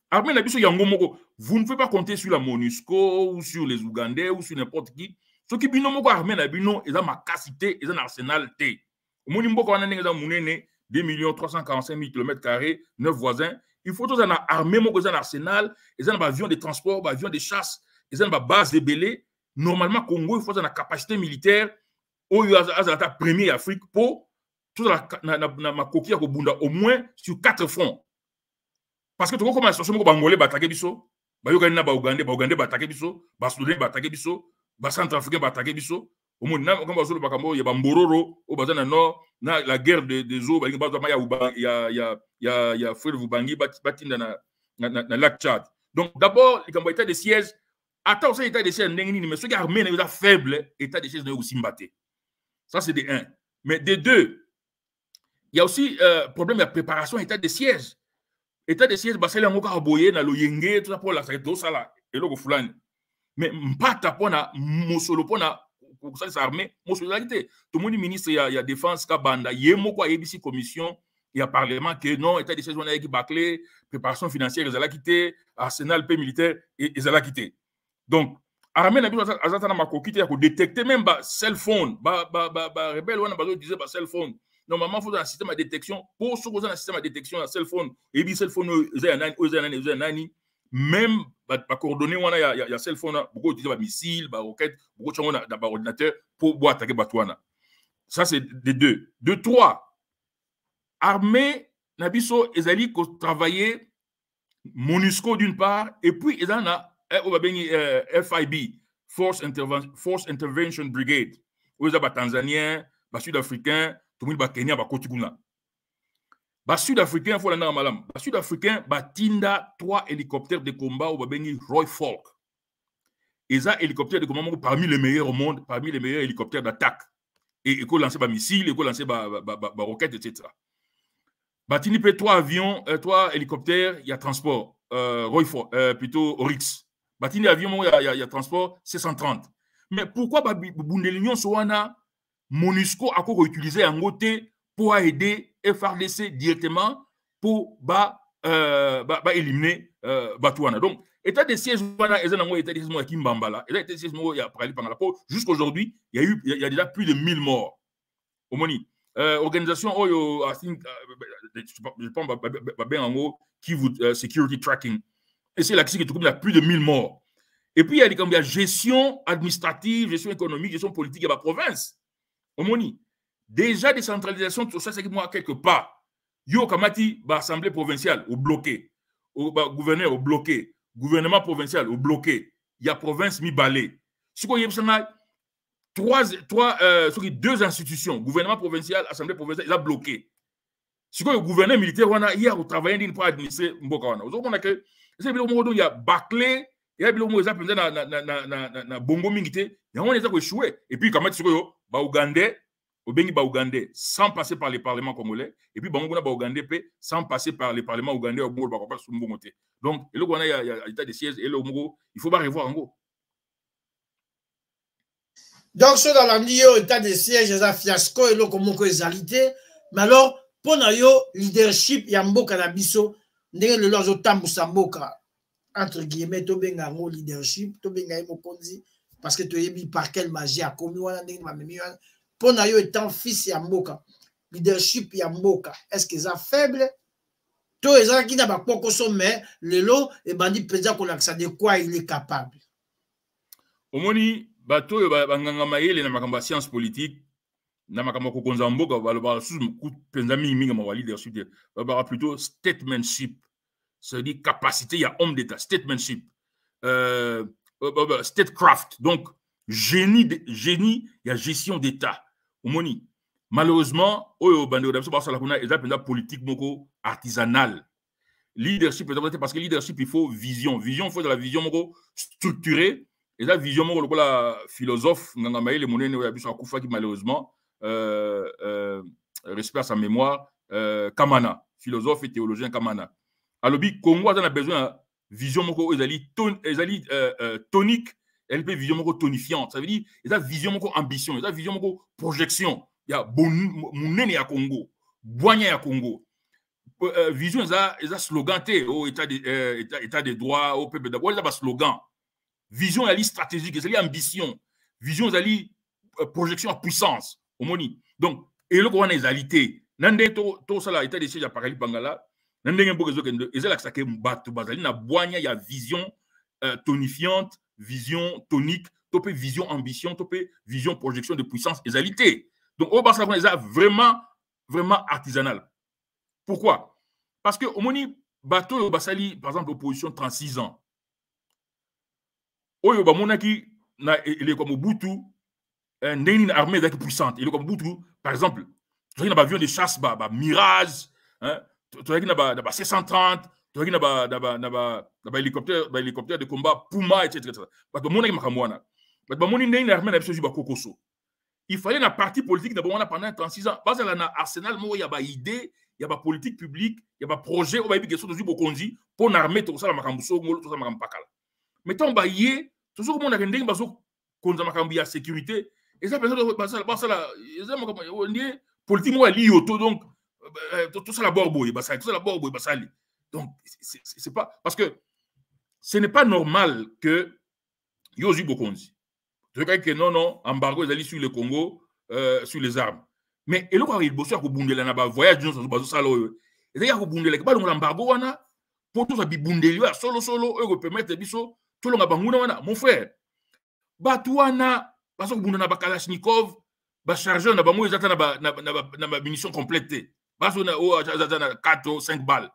Armée na biso yango moko, vous ne pouvez pas compter sur la MONUSCO ou sur les Ougandais ou sur n'importe qui. Ce qui bino moko armée na bino, ils ont ma capacité, ils ont un arsenal T. Moni mboko wana ndenge za munene deux millions trois cent quarante-cinq mille kilomètres carrés, neuf voisins. Il faut tous en armée moko, ils ont un arsenal, ils ont un avion de transport, un avion de chasse, ils ont une base de belé. Normalement Congo, il faut une capacité militaire au la première Afrique pour tout la na na ma coquille au moins sur quatre fronts. Parce que tout comme la situation moko bangolais batake biso, ba yokana ba Ougandais, ba Ougandais batake biso, ba Soudanais batake biso, ba Centrafricain batake biso. Au moins na comme bazolo bakambo ya bambororo au bazana nord na la guerre des des eaux ba ya ya ya ya ya frère Vubangi batinda na na na lac Tchad. Donc d'abord les état de siège, attends ça état de siège ndengini mais ceux qui armés na faible état de siège na aussi mbaté. Ça c'est de un. Mais de deux, il y a aussi euh, problème de préparation état de siège. État de siège basali yango ka boye na loyenge tout ça pour la secteur ça là et loko fulani. Mais mpata pona mosolo pona pour ça armée mosoloalité. Tout le monde ministre ya ya défense ka banda yemo ko yebisi commission il y a parlement que non état de siège on a qui bâclé préparation financière ils allaient quitter arsenal paix militaire et ils allaient quitter. Donc armée na biso azata na makokite ya ko détecter même ba cell phone ba ba ba, ba rebelle wana bazo disait ba cell phone. Normalement, il faut un système de détection. Pour ce qui est un système de détection, un cell phone, et bien cell phone, même pas coordonné, il y a cell phone, beaucoup de missiles, des roquettes, beaucoup de choses dans l'ordinateur pour attaquer Batouana. Ça, c'est des deux. De trois, armée, Nabiso, ils allaient travailler MONUSCO d'une part, et puis ils ont F I B, Force Intervention Brigade, où ils ont des Tanzaniens, des Sud-Africains, tout le monde va Kenya va Kotiguna. Bas Sud-Africain faut l'année malam. Bas Sud-Africain va tinda trois hélicoptères de combat au Babeni Roy Falk. Et ça hélicoptères de combat parmi les meilleurs au monde, parmi les meilleurs hélicoptères d'attaque. Et il faut lancer des missiles, il faut lancer des roquettes, et cetera. Batini peut trois avions, euh, trois hélicoptères, il y a transport. Euh, Roy Falk, euh, plutôt Oryx. Batini avion, il y, y, y a transport C cent trente. Mais pourquoi Bundelignon Soana MONUSCO a encore utilisé un côté pour aider F R D C directement pour bah, euh, bah, bah éliminer euh, Batouana. Donc, état de siège, état de siège qui Mbambala, état de siège il y a parlé pendant la peau. Jusqu'aujourd'hui, il y a eu, il y a déjà plus de mille morts. Au Moni, euh, organisation, oh, I think, uh, je pense, bien en haut, qui vous uh, security tracking. Et c'est là qui il y a plus de mille morts. Et puis il y a des comme gestion administrative, gestion économique, gestion politique de la province. Omoni, déjà décentralisation, tout ça, c'est que moi, quelque part, yo kamati, bah, assemblée provinciale, au bloqué, au bah, gouverneur, au bloqué, gouvernement provincial, au bloqué, il y a province mi balé. Ce qu'on y a, trois, trois, euh, deux institutions, gouvernement provincial, assemblée provinciale, il a bloqué. Ce qu'on y a, gouverneur militaire, on a hier, au travail, pour administrer Mbokawana. Vous savez que, il y a bâclé, il y a na bongo mingité, il y a un échoué. Et puis, quand même, ba Ougandais, au Bengi ba Ougandais, sans passer par les parlements congolais, et puis Bango ba Ougandais, sans passer par les parlements ougandais au Bongo, ba sous Mbongote. Donc, et là, il y a l'état de siège, et là, il faut pas revoir en gros. Donc, ce dans la état de siège, il y a fiasco, et là, comment ils alité. Mais alors, pour le leadership, il y a Mboka na biso, le lozo tambusa Mboka, entre guillemets, to benga ngo leadership, to benga mo konzi. Parce que tu as dit par quelle magie a commis pour nayo étant fils ya Mboka leadership ya Mboka est-ce qu'ils sont faibles to ezala qui n'a pas poko sommet le lot et bandi président qu'on a de quoi il est capable omoni bato ba nganga mayele na makamba science politique na makamba ko konza Mboka ba ba sous coup penza mingi ma leadership ba ba plutôt statesmanship c'est-à-dire capacité il y a homme d'état statesmanship euh statecraft, donc génie, de, génie, il y a gestion d'État. Malheureusement, il y a une politique artisanale. Leadership, parce que leadership, il faut vision. Vision, il faut de la vision structurée. Et la vision, la philosophe, malheureusement, euh, euh, respect à sa mémoire, euh, Kamana, philosophe et théologien Kamana. Alors, Congo a besoin vision moko ezali ton ezali euh, euh, tonique elle peut vision moko tonifiante ça veut dire il y a vision moko ambition il y a vision moko projection il y a bon munene ya Congo boanya ya Congo euh, vision ça ça slogan té au état de euh, état, état des droits au peuple d'abord ça slogan vision ali stratégique c'est ambition vision ali euh, projection à puissance au moni donc et le qu'on a égalité nande to to ça là état de siège à Paris Bangala nande ngombo ezokende ezala que ça que bato bazali na boanya ya vision euh, tonifiante vision tonique topé vision ambition topé vision projection de puissance égalité donc au Barça on vraiment vraiment artisanal. Pourquoi? Parce que au moni bateau au basali par exemple opposition trente-six ans oyo ba monaki na il est comme Mobutu un une armée d'être puissante il est comme Mobutu par exemple tu as un avion de chasse ba, ba Mirage hein tu as un C cent trente tu as un hélicoptère ba hélicoptère de combat Puma etc etc ba monaki makamwana ba moni une armée na biso ba kokoso il fallait la partie politique d'abord on a pendant trente-six ans parce que là na arsenal mo ya ba idée il y a ba politique publique il y a ba projet on va y question de bokonzi pour armer tout ça la makambuso ngolo tout ça makambakala mais tant ba yé toujours comme on a rendé baso konza makambu ya sécurité et ça personne basa basa la ça makambu on dit politique mo ali auto donc tout ça la borboy basa tout ça la borboy basa li donc c'est pas parce que ce n'est pas normal que yozi bokonzi je crois que non, non, embargo est allé sur le Congo, euh, sur les armes. Mais il y a un bosseur qui a bundé là, voyage dans le salon. Il y a un bundé là, qui a un embargo, pour tout ça, bundé là, solo, solo, eux, permettre biso, tout le monde, mon frère. Batouana, parce que bundé na Kalachnikov, ba chargeur na ba mo ezata na ba na ba munition complète. Parce que na o azata quatre cinq balles.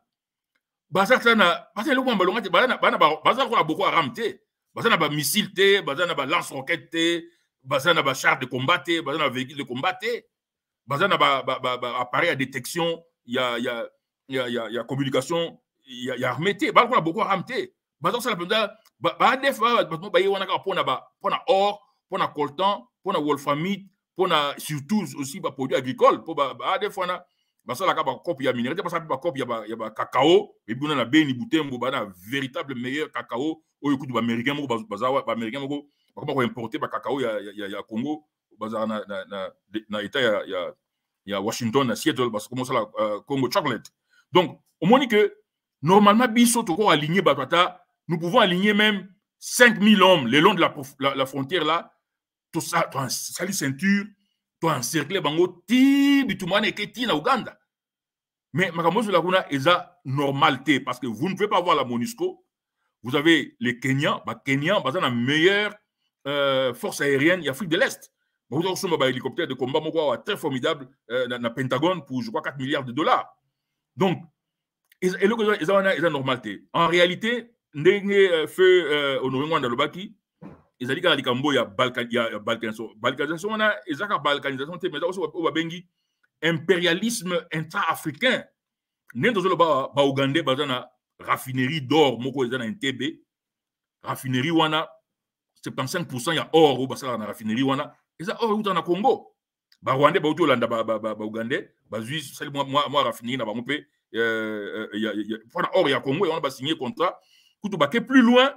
Bazata na, parce que le monde balonga, bazana bazana ko beaucoup à ramter. Bazana ba missile té, bazana ba lance-roquette té, bazana ba char de combat té, bazana véhicule de combat té, bazana ba ba ba appareil à détection, il y a il y a il y a il y a communication, il y a il y a armée té, bazana beaucoup à ramter. Bazana ça la penda ba ba def ba ba yona ka pona ba pona or, pona coltan, pona wolframite, pona surtout aussi ba produits agricoles, pour ba ba def na bazana ka ba copie ya minerai, parce que ba copie ya ba ya ba cacao, et buna na beni butembo ba na véritable meilleur cacao. Au écoute ba américain mo bazawa ba américain mo ba ko importer ba cacao ya ya ya Congo bazar na na na état ya ya ya Washington na Seattle parce que comment ça la Congo chocolate donc au moins que normalement biso to ko aligner batata nous pouvons aligner même cinq mille hommes le long de la la, la frontière là tout ça toi sali ceinture toi encercler bango ti bitumane keti na Uganda mais makamozo la kuna eza normalité parce que vous ne pouvez pas avoir la MONUSCO. Vous avez les Kenyans, bah Kenyans, bah, la meilleure euh, force aérienne d'Afrique de l'Est. Bah, vous avez un hélicoptère de combat très formidable euh, dans le Pentagone pour, je crois, quatre milliards de dollars. Donc, et le ils ont une normalité. En réalité, ndenge feu au Nouvelle dans le Baki, ils ont dit qu'il y a balkanisation. Balkanisation, on a ils ont balkanisation, mais aussi au Bengi impérialisme intra-africain. N'est dans le bas Ougandais, bah raffinerie d'or moko ezana Entebbe raffinerie wana soixante-quinze pour cent ya or au basala na raffinerie wana eza or uta na Congo ba Rwandais ba utolanda ba ba ba Ougandais ba Suisse sali moi moi raffinerie na ba mpe euh ya pour or ya Congo on ba signer contrat kutu ba ke plus loin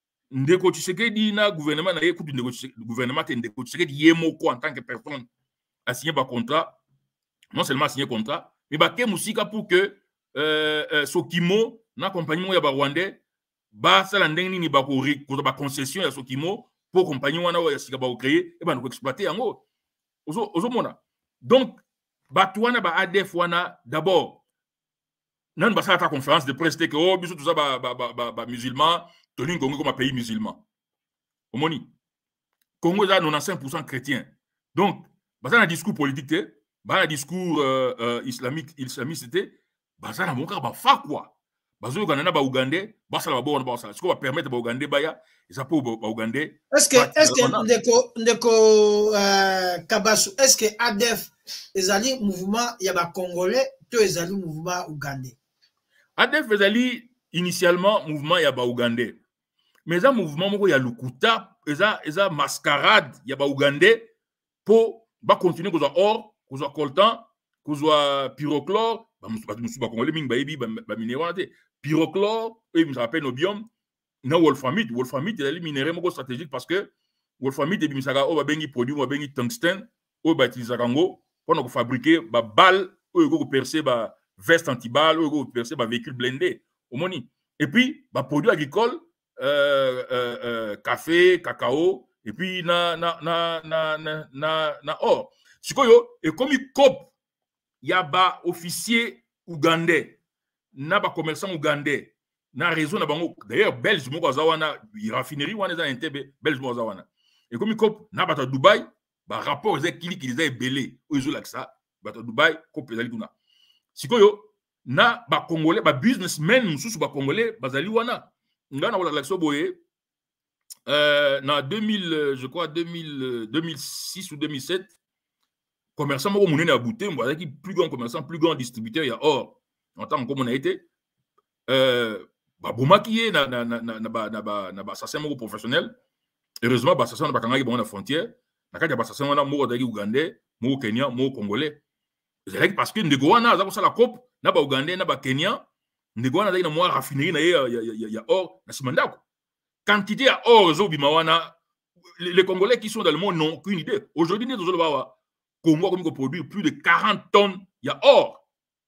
ndeko Tshisekedi na gouvernement na ye kutu ndeko gouvernement te ndeko Tshisekedi yemoko en tant que personne a signé ba contrat non seulement signé contrat mais ba ke musika pour que euh, euh Sokimo na compagnie ya ba Rwandais ba sala ndenge nini ba ko ko ba concession ya Sokimo pour compagnie wana ya sika ba créer et ba no exploiter yango ozo ozo mona donc ba tuana ba A D F wana d'abord nan ba sala ta conférence de presse que oh biso tout ça ba ba ba, ba musulman toni Congo comme un pays musulman omoni Congo est à quatre-vingt-quinze pour cent chrétien donc ba ça un discours politique ba un discours euh, euh, islamique islamiste baza na monka ba fa quoi bazo ganana ba Ougandais basa la bon basa ce qu'on va permettre ba Ougandais baya ça pour ba Ougandais est-ce que est-ce que ndeko ndeko euh, Kabasu est-ce que A D F ezali mouvement ya ba congolais to ezali mouvement ougandais A D F ezali initialement mouvement ya ba Ougandais mais ça mouvement moko ya lukuta eza eza mascarade ya ba Ougandais pour ba continuer ko or ko coltan ko pyrochlore ba musu ba congolais ming ba yebi ba minéral te pyrochlore et me rappelle obium na wolframite wolframite est minéral moko stratégique parce que wolframite et bimisaka o ba bengi produit ba bengi tungstène o ba utilisaka ngo pour fabriquer ba balle o ko percer ba veste antiballe, ou percer ba véhicule blindé. Omoni. Et puis, bah, produits agricoles, euh, euh, euh, café, cacao, et puis na na na na na na, na or. Sikoyo, et comme il cop, il y a ba officier ougandais, na ba commerçant ougandais, na raison na bango. D'ailleurs, Belge moko zawana, raffinerie wana za intebe, Belge moko zawana. Et comme il cop, na bata Dubaï, ba rapport ezek kili ki ezek belé, o ezo laksa, bata Dubaï, cop ezali tuna. Sikoyo, na ba congolais ba businessmen mususu ba congolais bazali wana ngana wala lakso boye euh na deux mille je crois deux mille deux mille six ou deux mille sept commerçant moko munene a bouté mbo azaki plus grand commerçant plus grand distributeur ya or en tant comme on a été euh ba bomaki na na na na ba na ba na ba assassin moko professionnel heureusement ba assassin na ba kangaki na frontière na kati ba assassin wana moko daki ougandais moko Kenya moko congolais c'est parce que ndeko wana aza ko sala cop na ba Ougandais na ba Kenya ndeko wana na moi raffinerie na ya ya ya or na simandako quantité ya or zo bimawana les Congolais qui sont dans le monde n'ont aucune idée aujourd'hui nous zo ba Congo comme produire plus de quarante tonnes ya or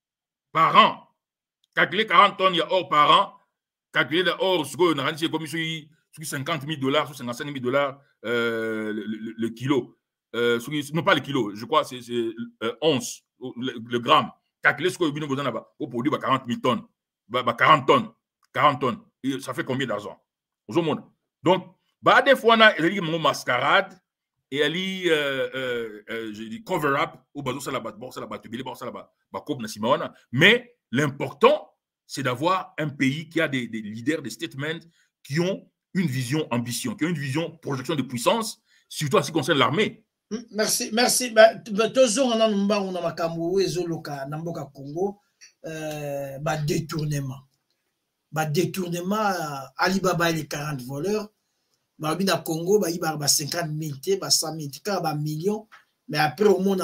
par an calculer quarante tonnes ya or par an calculer le or ce qu'on a rendu comme sur cinquante mille dollars sur cinquante-cinq mille dollars euh, le, le, le kilo euh, non pas le kilo je crois c'est euh, once le, le gramme calculer ce que vous avez au produit quarante mille tonnes quarante tonnes quarante tonnes et ça fait combien d'argent au monde donc bah des fois on a des mascarade et elle dit euh, euh, je dis cover up au bateau ça la bat bon ça la bat billet bon ça la bat bah coupe na mais l'important c'est d'avoir un pays qui a des, des leaders des statements qui ont une vision ambition qui ont une vision projection de puissance surtout en ce qui concerne l'armée. Merci, merci. Bah, toujours on a un on a makambo ezoloka na mboka Congo euh bah détournement. Bah détournement Alibaba et les quarante voleurs. Bah bina Congo bah il ba cinquante mille bah cent mille ka ba millions mais après au monde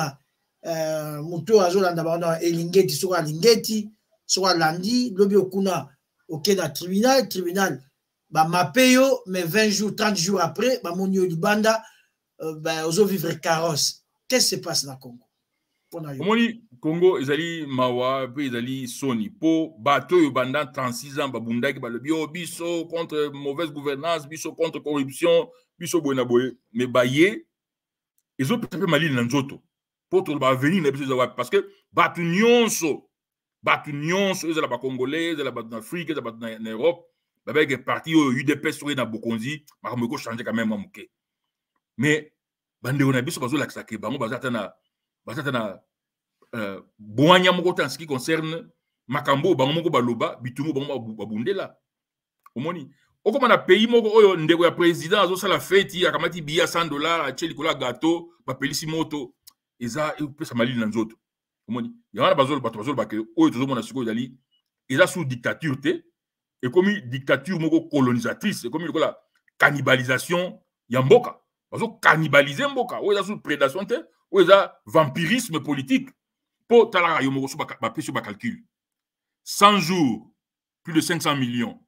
euh muto azolanda ba elingeti soka lingeti soka landi lobi okuna okena tribunal tribunal bah mapeyo mais vingt jours trente jours après bah monio libanda Euh, ben, aux vivre carrosse. Qu'est-ce qui se passe dans le Congo? Omoni Congo, ils mawa, puis ils soni. Po bateau pendant trente-six ans, babunda qui le bio biso contre mauvaise gouvernance, biso contre corruption, biso bonaboye. Mais baye, ils ont peut-être mali dans zoto. Pour tout le venir parce que batu nyonso, batu nyonso, ils ont la congolais, ils ont la en Afrique, ils ont en Europe. Avec des partis U D P sur dans Bokonzi, makamoko changer quand même amuke. Mais bande on a biso bazo la sake bango bazatana bazatana euh boanya moko en ce qui concerne makambo bango moko baloba bitumo bango babundela omoni okoma na pays moko oyo ndeko ya président azo sala fête akamati biya cent dollars a cheli kola gâteau ba pelisi moto eza pesa malili na nzoto omoni yana bazo bato bazo ba ke oyo tozo mona siko dali eza sous dictature te et comme dictature moko colonisatrice comme la cannibalisation ya mboka bazo cannibaliser mboka oyo eza sous prédation te oyo eza vampirisme politique po talaka yo moko so ba peso ba calcul cent jours plus de cinq cents millions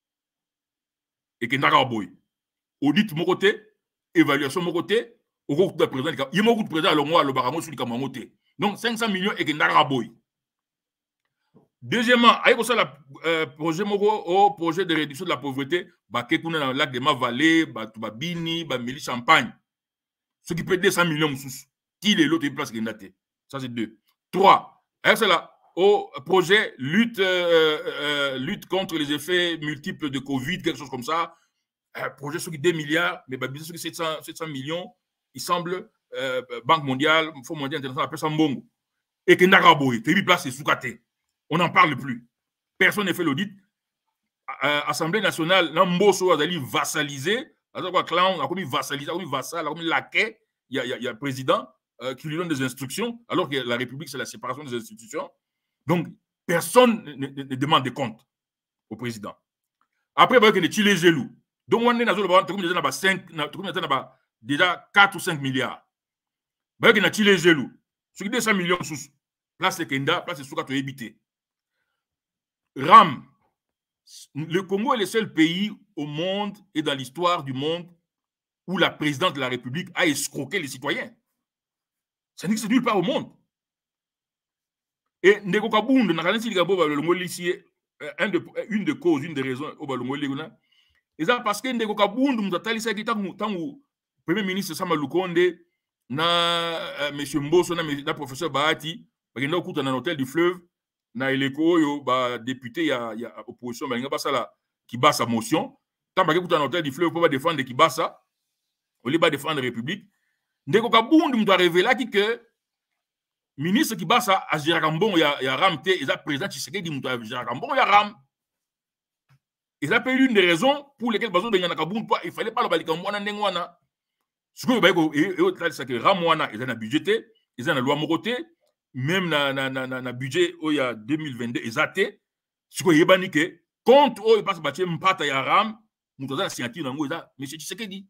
et que ndaka boy audit moko te évaluation moko te au cours de président il moko de président le mois le baramo sur le kamango te donc cinq cents millions et que ndaka boy. Deuxièmement, avec ça le projet moko au projet de réduction de la pauvreté ba ke kuna dans le lac de Mavallée ba tuba bini ba mili champagne ce qui peut deux cents millions sous qui les l'autre place qui ndate ça c'est deux. Trois, avec ça au projet lutte euh, euh, lutte contre les effets multiples de Covid quelque chose comme ça un projet sur deux milliards mais ba business sur sept cents millions il semble euh, Banque mondiale Fonds mondial international appelle ça mbongo et que ndaka boy te bi place sous katé. On n'en parle plus. Personne n'a fait l'audit. Euh, Assemblée nationale, Namboso a vassalisé. Alors, clown a commis vassalisé, a commis vassal, a commis laquais. Il y a, il y a le président euh, qui lui donne des instructions, alors que la République, c'est la séparation des institutions. Donc, personne ne, ne, ne demande des comptes au président. Après, il y a des Chili Gelou. Donc, on est dans déjà quatre ou cinq milliards. Il y a des Chili Gelou. Sur deux cents millions sous place le Kenda, place le Soukato évité. Ram, le Congo est le seul pays au monde et dans l'histoire du monde où la présidente de la République a escroqué les citoyens. Ça n'existe nulle part au monde. Et Ndeko Kabunde, na kanisi ligabo ba longoli ici un de une de causes, une des raisons au ba longoli guna. Et ça parce que Ndeko Kabunde mutali sa kitangu tangu Premier ministre Sama Lukonde na uh, monsieur Mboso na, na professeur Bahati bagenda okuta na hôtel du Fleuve na eleko yo ba député ya ya opposition ba nga basala Kibasa motion tant ba okuta na hôtel du Fleuve pour ba défendre Kibasa au lieu ba défendre la République. Ndeko Kabunde m'a révélé que ministre Kibasa a Gérambon ya ya ramte et ça président Tshisekedi m'a Gérambon ya ram. Et ça peut être une des raisons pour lesquelles bazo de Nyana Kabunde il fallait pas le balikambo na ndengwana. Ce que vous voyez, c'est que Ramouana est un budget, ils ont la loi Moroté, même na na na na budget il y a deux mille vingt-deux, ils ont ce que vous voyez que compte où il passe bâtir mpata ya ram, nous avons la signature dans ngoza, monsieur Tshisekedi.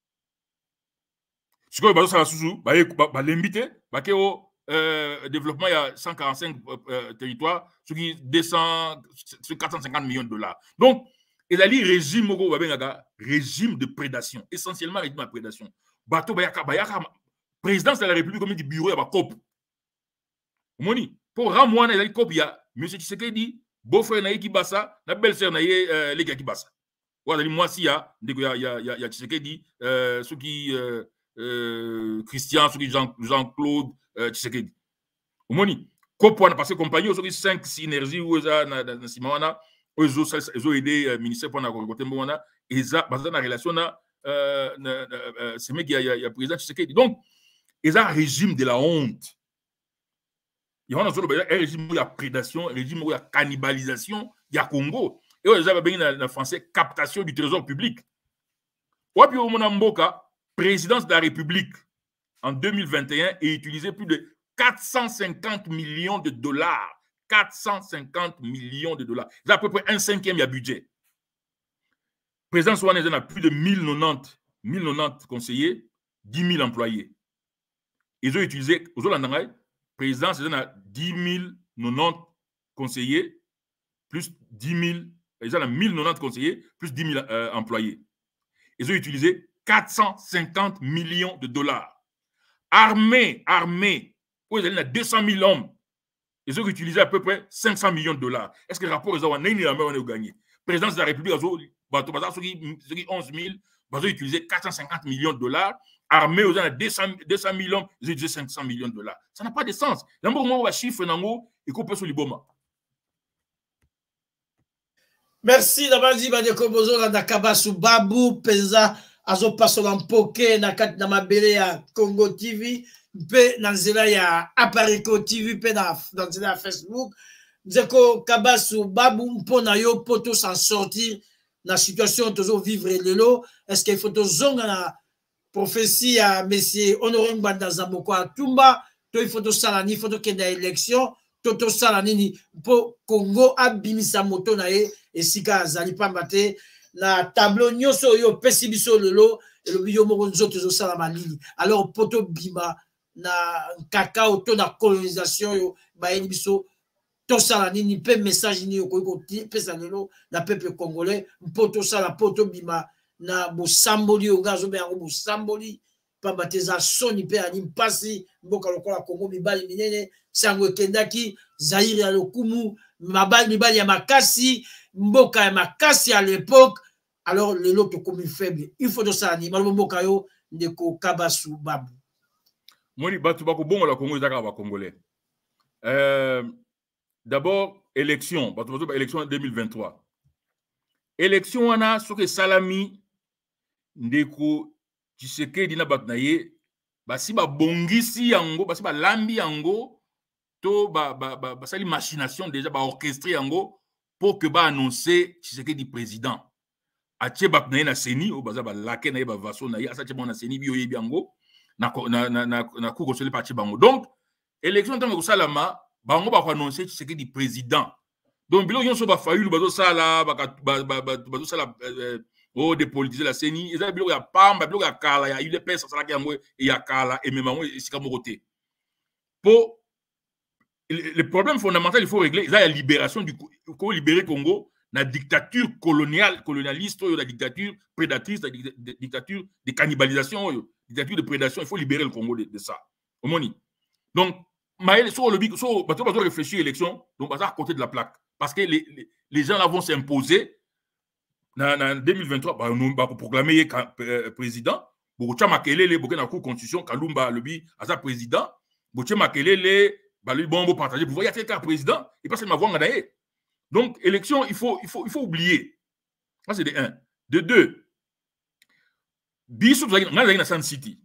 Ce que vous voyez, ça la sous, bah bah l'invité, bah que au développement il y a cent quarante-cinq territoires, ce qui descend sur quatre cent cinquante millions de dollars. Donc il a dit régime régime de prédation, essentiellement régime de prédation. Bato bayaka bayaka présidence de la République comme du bureau ya ba cop. Moni pour Ramouana il a dit cop ya monsieur Tshisekedi beau-frère na Kibasa na belle-sœur na les gars Kibasa. Voilà moi si ya ndeko ya ya ya Tshisekedi euh ceux qui euh Christian ceux qui Jean Jean-Claude Tshisekedi. Moni cop wana parce que compagnie ceux qui cinq synergie ou za na na Simana ils ont aidé le ministère pour la côté Mbona et ça basé na relation na Euh, c'est mec qui a président Tshisekedi. Donc, ils ont un régime de la honte. Il y a un régime où il y a prédation, un régime où il y a cannibalisation, il y a Congo. Et ils ont bien en français captation du trésor public. Et puis, au Mboka, présidence de la République en deux mille vingt et un est utilisé plus de quatre cent cinquante millions de dollars. quatre cent cinquante millions de dollars. C'est à peu près un cinquième du budget. Président Souane a plus de mille quatre-vingt-dix conseillers, dix mille employés. Ils ont utilisé, aux Hollandais, président a dix mille quatre-vingt-dix conseillers, plus dix mille, ils ont mille quatre-vingt-dix conseillers, plus dix mille euh, employés. Ils ont utilisé quatre cent cinquante millions de dollars. Armée, armée, où ils ont deux cent mille hommes, ils ont utilisé à peu près cinq cents millions de dollars. Est-ce que le rapport ils ont gagné? Présidence de la République, ceux qui onze mille, ils ont utilisé quatre cent cinquante millions de dollars. Armée, ils ont deux cent mille hommes, ils ont utilisé cinq cents millions de dollars. Ça n'a pas de sens. Il y a un moment où chiffre et qu'on peut se libérer. Merci d'avoir dit que vous avez dit Babou, Penza, Azo Pasolan Poké, Nakat Namabele ya Congo T V, Pe Nanzela ya Apariko T V, Pe Nanzela ya Facebook. Zeko Kabasu Babou, Mpona yo, poto s'en sortir. La situation toujours vivre lelo est-ce qu'il faut to zonga na prophétie à monsieur Honoré Mbanda Zamboko Atumba to il faut to sala ni faut to kenda élection to to sala nini po Congo abimisa moto na ye esika zali pambate na tableau nyoso yo pesibiso lelo et le bio moko nzoto zo sala malili alors poto bima na kakao to na colonisation yo ba biso tout ça ni pe message ni ko ko pesa lelo la peuple congolais poto ça la poto bima na bo samboli o gazo be ngo bo samboli pa bateza soni pe ani mpasi mboka lokola Congo mibali minene sango kendaki Zaire ya lokumu mabali mibali ya makasi mboka ya makasi à l'époque alors lelo to comme faible il faut de ça ni malo mboka yo ndeko Kabasu Babu moni batu bako bongo la Congo ezaka ba congolais euh d'abord, élection, élection deux mille vingt-trois. Élection, on a ce que Salami, Ndeko, Tshisekedi na batnaye, basi ba bongisi yango, basi ba lambi yango, to ba ba ba ba sali machination déjà ba orchestré yango pour que ba annoncer Tshisekedi président. Atie batnaye na seni, o baza ba laké na ba vaso na ye, asa tie na seni bi oyebi yango, na na na na na ko ko soli parti bango. Donc, élection tant que Salama bango ba annoncer Tshisekedi président. Donc bilo yon so ba fayu bazo sala ba bazo sala o de politiser la seni eza bilo ya pamba bilo ya kala ya ile pesa sala yango et ya kala et même yango esika mokote. Pour le problème fondamental il faut régler la libération du Congo, libérer Congo la dictature coloniale colonialiste ou la dictature prédatrice la dictature de cannibalisation dictature de prédation il faut libérer le Congo de, de ça. Omoni. Donc mais sur le bic, sur bateau bateau réfléchir élection, donc à côté de la plaque, parce que les, les, les gens là vont s'imposer. En deux mille vingt-trois, bah, nous va proclamer président. Bocha Makelele, Boka na constitution, Kalumba Lobi, Asa président. Bocha Makelele, bah lui bon partager pouvoir. Il y a quelqu'un président, et pas seulement voir gagner. Donc élection, il faut il faut il faut oublier. Ça c'est de un. De deux. Bisou vous avez dans Sun City.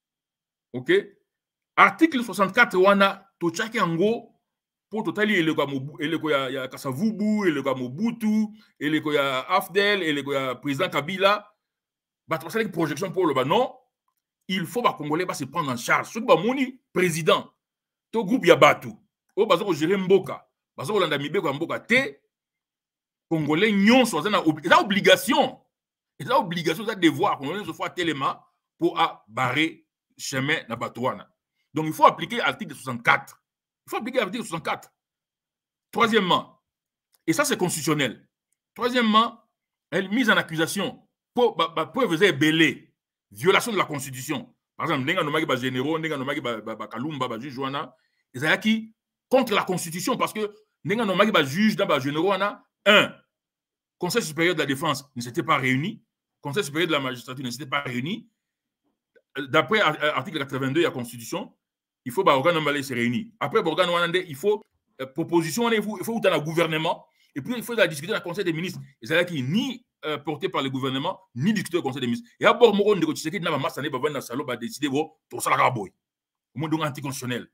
OK? Article soixante-quatre wana tochaki ango pour totali eleko eleko ya ya Kasavubu, eleko ya Mobutu, eleko ya Afdel, eleko ya président Kabila. Bah tu une projection pour le bah non, il faut ba Congolais ba se prendre en charge. Ce ba moni président to groupe ya batu. O bazo ko gérer mboka. Bazo ko landa mibeko mboka te Congolais nyon so na obligation. Ils ont obligation, ils ont devoir Congolais se faire tellement pour à barrer chemin na batouana. Donc il faut appliquer l'article soixante-quatre. Il faut appliquer l'article soixante-quatre. Troisièmement, et ça c'est constitutionnel. Troisièmement, elle mise en accusation pour preuve belé, violation de la Constitution. Par exemple, nenga nomagi ba généraux, nenga nomagi ba Kalumba, ba juge wana, ils ont qui contre la Constitution parce que nenga nomagi ba juge dans ba généraux wana, un, Conseil supérieur de la défense ne s'était pas réuni, Conseil supérieur de la magistrature ne s'était pas réuni. D'après l'article quatre-vingt-deux de la Constitution, il faut que l'organe se réunisse. Après, l'organe il faut euh, proposition, il faut, il faut un gouvernement, et puis il faut la discuter dans le Conseil des ministres. Et c'est là qui ni euh, porté par le gouvernement, ni discuté au Conseil des ministres. Et à bord, on a décidé que le salon va décider pour ça la boy. Au moins, donc anticonstitutionnel.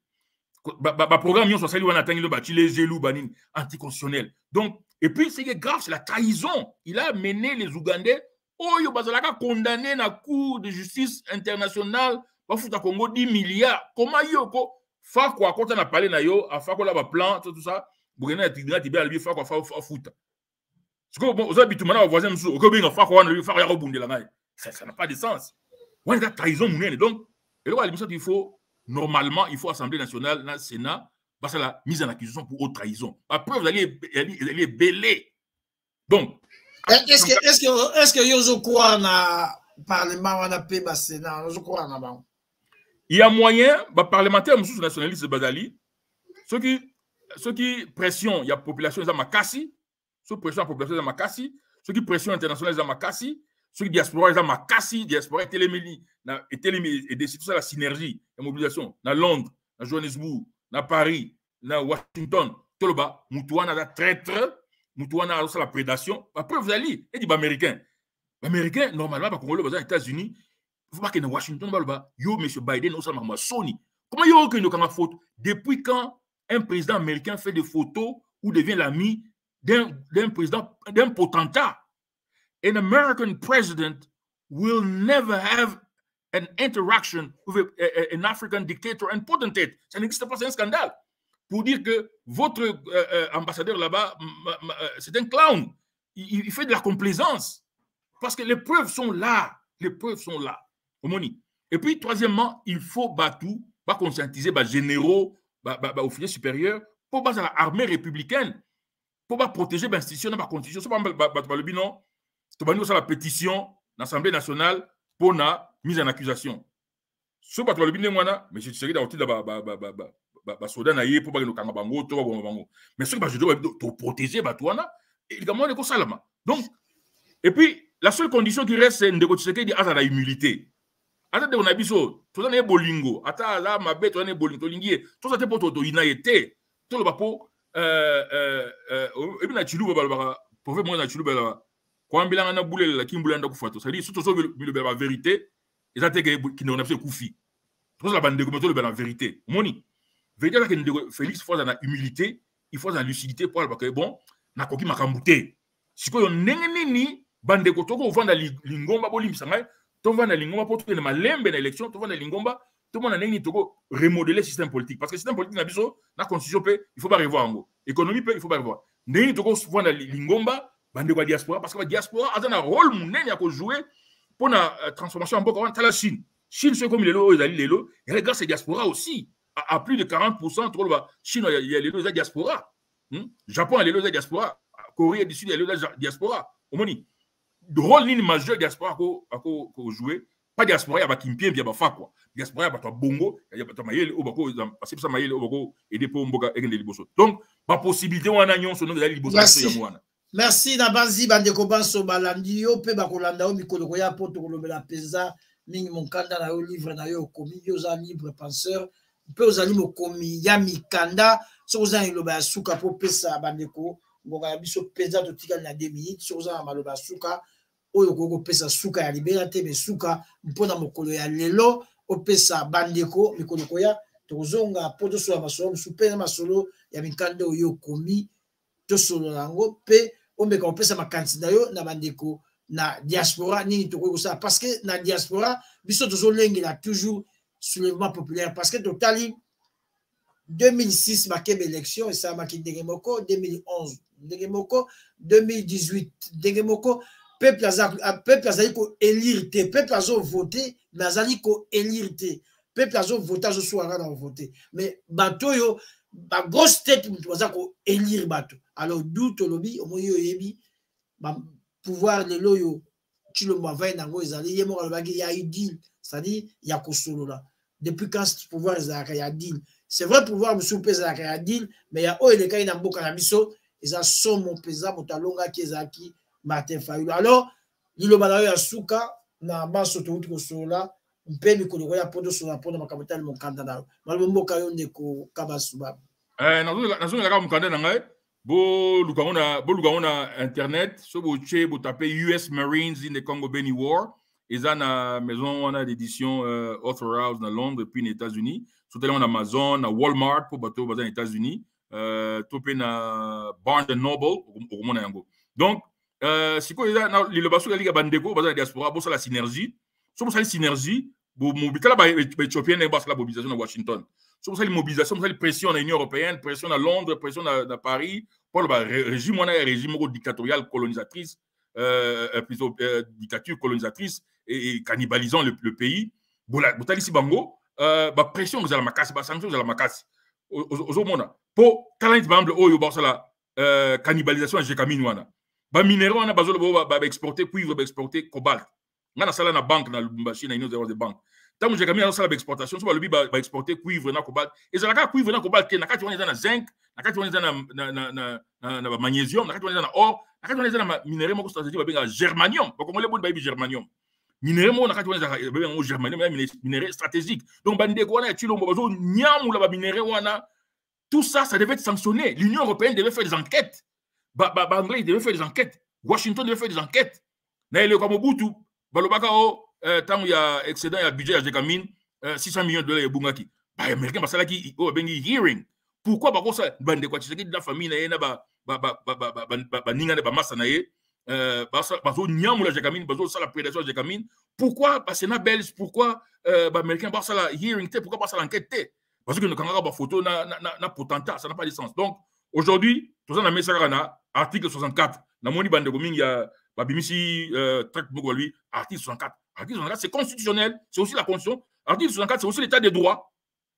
Le programme, on a atteint les élus anticonstitutionnel. Donc, et puis, c'est grave, c'est la trahison. Il a mené les Ougandais. Oh, il a condamné la Cour de justice internationale. Bafuta Congo dix milliards. Comment yoko fa quoi quand on a parlé na yo a fa quoi là plan tout ça. Bougena tigna tibia lui fa quoi fa futa. Ce que bon aux habitudes maintenant voisin monsieur au Kobe fa quoi lui fa ya rebondir là. Ça ça n'a pas de sens. On a trahison mounene donc et là il faut normalement il faut Assemblée nationale dans le Sénat parce que la mise en accusation pour haute trahison. La preuve elle est elle est belée. Donc est-ce que est-ce que est-ce que yozo croit na parlement on a paix bas Sénat yozo croit na ba. Il y a moyen, bah, parlementaires, monsieur nationaliste Badali, ceux qui, ceux qui pression, il y a population, ils ont Makassi, ceux qui pression la population, ils ont Makassi, ceux qui pression internationale, ils ont Makassi, ceux qui diaspora, ils ont Makassi, diaspora et télémélie, et télémélie, et décide tout ça, la synergie, la mobilisation, dans Londres, dans Johannesburg, dans Paris, dans Washington, tout le bas, Moutouana a traître, Moutouana a la prédation, après vous allez, et dit, américain, américain, normalement, par contre, aux États-Unis, il ne faut pas que Washington, yo, M. Biden, on Sony. Comment il y a une faute? Depuis quand un président américain fait des photos ou devient l'ami d'un président, d'un potentat? An American president will never have an interaction with a, a, an African dictator and potentate. Ça n'existe pas, c'est un scandale. Pour dire que votre euh, euh, ambassadeur là-bas, c'est un clown. Il, il fait de la complaisance. Parce que les preuves sont là. Les preuves sont là. Et puis, troisièmement, il faut tout, pas conscientiser les généraux, les officiers supérieurs, pour l'armée républicaine, pour protéger l'institution, la constitution. Ce n'est pas le bilan, c'est la pétition de l'Assemblée nationale pour la mise en accusation. Ce n'est pas le bilan, mais je suis dans le soldat naïe pour pas que nous bango. Mais ce que je dois protéger, donc, et puis, la seule condition qui reste, c'est de la humilité. Ata on a biso to na bolingo ata la mabe to na bolingo to lingie to sa te poto to ina yete to le bapo euh euh euh ebi na chilu ba ba pour moi na chilu ba kwa mbila na boule la kimbula nda kufato ça dit surtout so le la vérité et ça te que qui n'a pas kufi to la bande comme to le la vérité moni vérité que Félix faut na humilité il faut na lucidité pour parce que bon na koki makambute siko ndenge nini bande ko to ko vanda lingomba bolimisa ngai tout le monde a l'ingomba pour tout le monde lembe na élection, tout le monde a l'ingomba, tout le monde a n'engi toko remodeler le système politique parce que le système politique na biso na constitution pe il faut pas revoir en gros, économie pe il faut pas revoir. N'engi toko souvent na l'ingomba bande kwa diaspora parce que la diaspora a un rôle munene à jouer pour la transformation en boka ta la Chine. Chine c'est comme les lots ils allient les lots et regarde ces diaspora aussi à, à plus de quarante pour cent tout le bas Chine il y a les lots de diaspora. Hmm? Japon il y a les lots de diaspora, Corée du Sud il y a les lots de diaspora. Au moni le rôle ni majeur diaspora à jouer pas diaspora ya ba kimpie bia ba fa quoi diaspora ya ba to bongo ya ba to mayele o bako parce que ça mayele o bako aider pour mboka egende liboso donc ba possibilité wana nyonso no ya liboso ya mwana. Merci na banzi bande ko banso balandi yo pe ba kolanda o mikolo ko ya poto ko lobela peza mingi monkanda na yo livre na yo komi yo za libre penseur pe ozali mokomi ya mikanda so oza iloba suka po pesa bandeko ngoka ya biso peza to tika na deux minutes so oza maloba suka oyo koko pesa suka ya liberté me suka mpona mokolo ya lelo opesa bandeko mikolo ko ya tozonga poto so ya masolo super masolo ya mikanda oyo komi to solo nango pe omeka opesa makantida yo na bandeko na diaspora nini to ko ça parce que na diaspora biso tozo lengela toujours soulèvement populaire parce que totali deux mille six makebe élection et ça maki Ndegemoko deux mille onze Ndegemoko deux mille dix-huit Ndegemoko peuple azali peuple azali ko élire te peuple azo voter mais azali ko élire te peuple azo voter azo soara na voter mais bato yo ba grosse tête mutu aza ko élire bato alors d'où to lobby omoyo yebi ba pouvoir le loyo tu le moyen nango ezali yemo alobaki ya idil c'est-à-dire il y a Kosolola. Depuis quand ce pouvoir est à deal? C'est vrai pouvoir me souper à deal, mais il y a oh les cas dans beaucoup d'amiso, ils ont son mon pesa motalonga kezaki Martin Fayulu. Alors, il le balayo asuka na baso to Kosolola, mpe mikolo ya podo sur la podo makabotal mon kandana. Malombo kayo ndeko kabasuba. Eh nazo nazo la mukanda na ngai. Bo lukangona bo lukangona internet, so bo che bo taper U S Marines in the Congo Beni War. Ils ont une maison d'édition euh, Author House dans Londres puis les États-Unis. Surtout on Amazon, à Walmart pour bateau aux États-Unis. Euh, topé na Barnes and Noble au monde yango. Donc euh, si quoi il le basso la ligue bandeko bazar diaspora bo ça la synergie. So bo ça la synergie bo mobitala ba éthiopien et ba la mobilisation à Washington. So bo ça la mobilisation, bo ça la pression à l'Union européenne, pression à Londres, pression à Paris pour le régime on a un régime dictatorial colonisatrice euh, plutôt euh, dictature colonisatrice et cannibalisant le, le pays. Botali si bango, euh, ba pression aux alamakasi, ba sanction aux alamakasi. Aux mona. Po talent bamble o yo borsala euh, cannibalisation G K M I N wana. Ba minéraux wana bazolo ba ba exporter cuivre, ba exporter cobalt. Ngana sala na banque na Lubumbashi na ino zéro de banque. Tant G K M I N sala ba exportation, so ba lubi ba exporter cuivre na cobalt. Et ça la cuivre na cobalt na kati wana na zinc, na kati wana na na na na na magnésium, na kati wana na or, na kati wana na minéraux moko stratégique ba benga germanium. Ba kongole bo ba germanium. Minerai mo na kati wana za germanium minerai stratégique donc bande ko wana tilo mbazo nyamu la ba minerai wana tout ça ça devait être sanctionné. L'Union européenne devait faire des enquêtes, ba ba anglais devait faire des enquêtes, Washington devait faire des enquêtes na ile kwa Mobutu balobaka o tant il y a excédent ya budget ya G K M I N six cents millions de dollars ya bungaki ba américain basala ki o bengi hearing pourquoi ba ko ça bande ko tseki na famille na ye na ba ba ba ba ba ninga na ba massa na ye. Euh, parce que Niamou la G K M I N, parce que la prédation G K M I N, pourquoi parce que na belge, pourquoi euh, bah américain parce la hearing, pourquoi parce l'enquête, parce que nous quand on a photo na na na potentat, ça n'a pas de sens. Donc aujourd'hui, tout ça na mis ça na article soixante-quatre, na moni bande goming ya ba bimisi euh track beaucoup lui article soixante-quatre. Article soixante-quatre c'est constitutionnel, c'est aussi la constitution. Article soixante-quatre c'est aussi l'état des droits.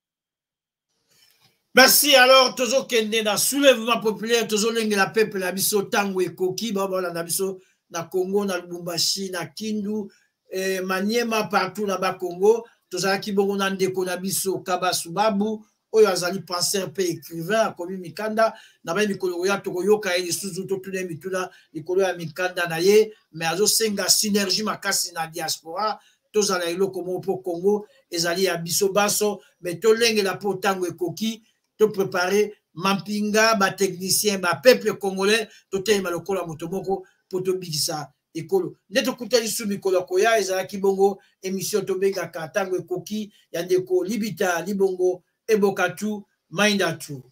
Merci. Alors, toujours kende na soulèvement populaire, toujours lengue la peuple la biso tango e koki, baba la biso na Congo, na Lubumbashi, na Kindu, eh, Maniema partout là-bas Congo, toujours ki bongo na ndeko na biso Kabasubabu, oyo azali penseur pe écrivain, comme Mikanda, na ba mikolo ya toko yoka e suzu to tune mituna mikolo ya Mikanda na ye, mais azo senga synergie makasi na diaspora, tous ala ilo comme pour Congo, ezali ya biso baso, mais to lengue la po tango e koki. De préparer mampinga ba technicien ba peuple congolais to tema lokola motomoko poto bikisa ekolo neto kutali su mikolo koya ezala kibongo émission to benga katango ekoki ya ndeko libita libongo ebokatu maindatu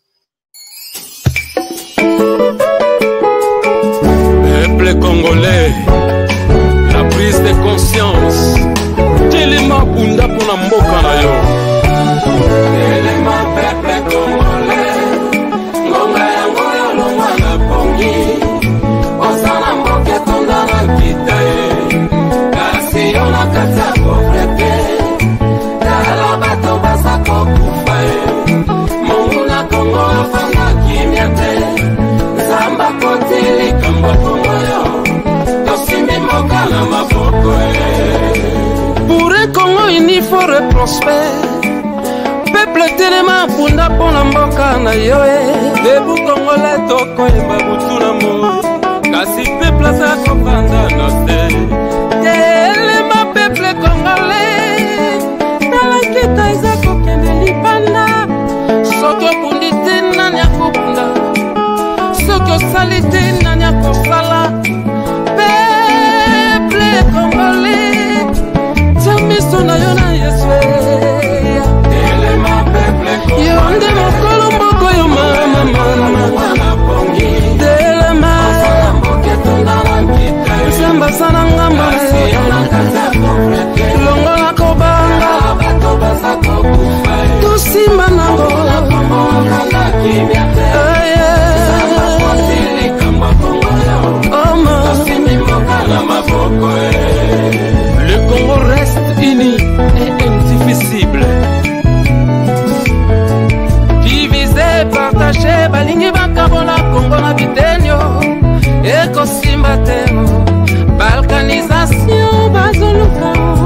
peuple congolais la prise de conscience telema bunda pona mboka na yo telema peuple congolais ngonga yango yo longa na pongi osana mboke tonda na kitaye kasi yo na kata kofrete kala bato basako kufaye mungu na kongo afanga kimya te zamba kotili kambo kongo yo tosimi moka na maboko. Pour prospère. Peuple telema punda pona mboka na yo e. Debu Congolais tokoyeba butu na moi. Kasi peuple za kovanda na se. Telema peuple congolais. Talakita eza kokende libanda. Soki obundi te nani akobunda. Soki osali te nani akosala. Peuple congolais. Tamiso na yo na Yesu. Yo nde mokolo mboko yo mama mama. Telema Samba sana ngamba Longola kobanga Tusima nango Le Congo reste uni et indivisible. Divisé, partagé, balingi bakabola Congo na bitenyo Eko simba teno balkanisation bazoluka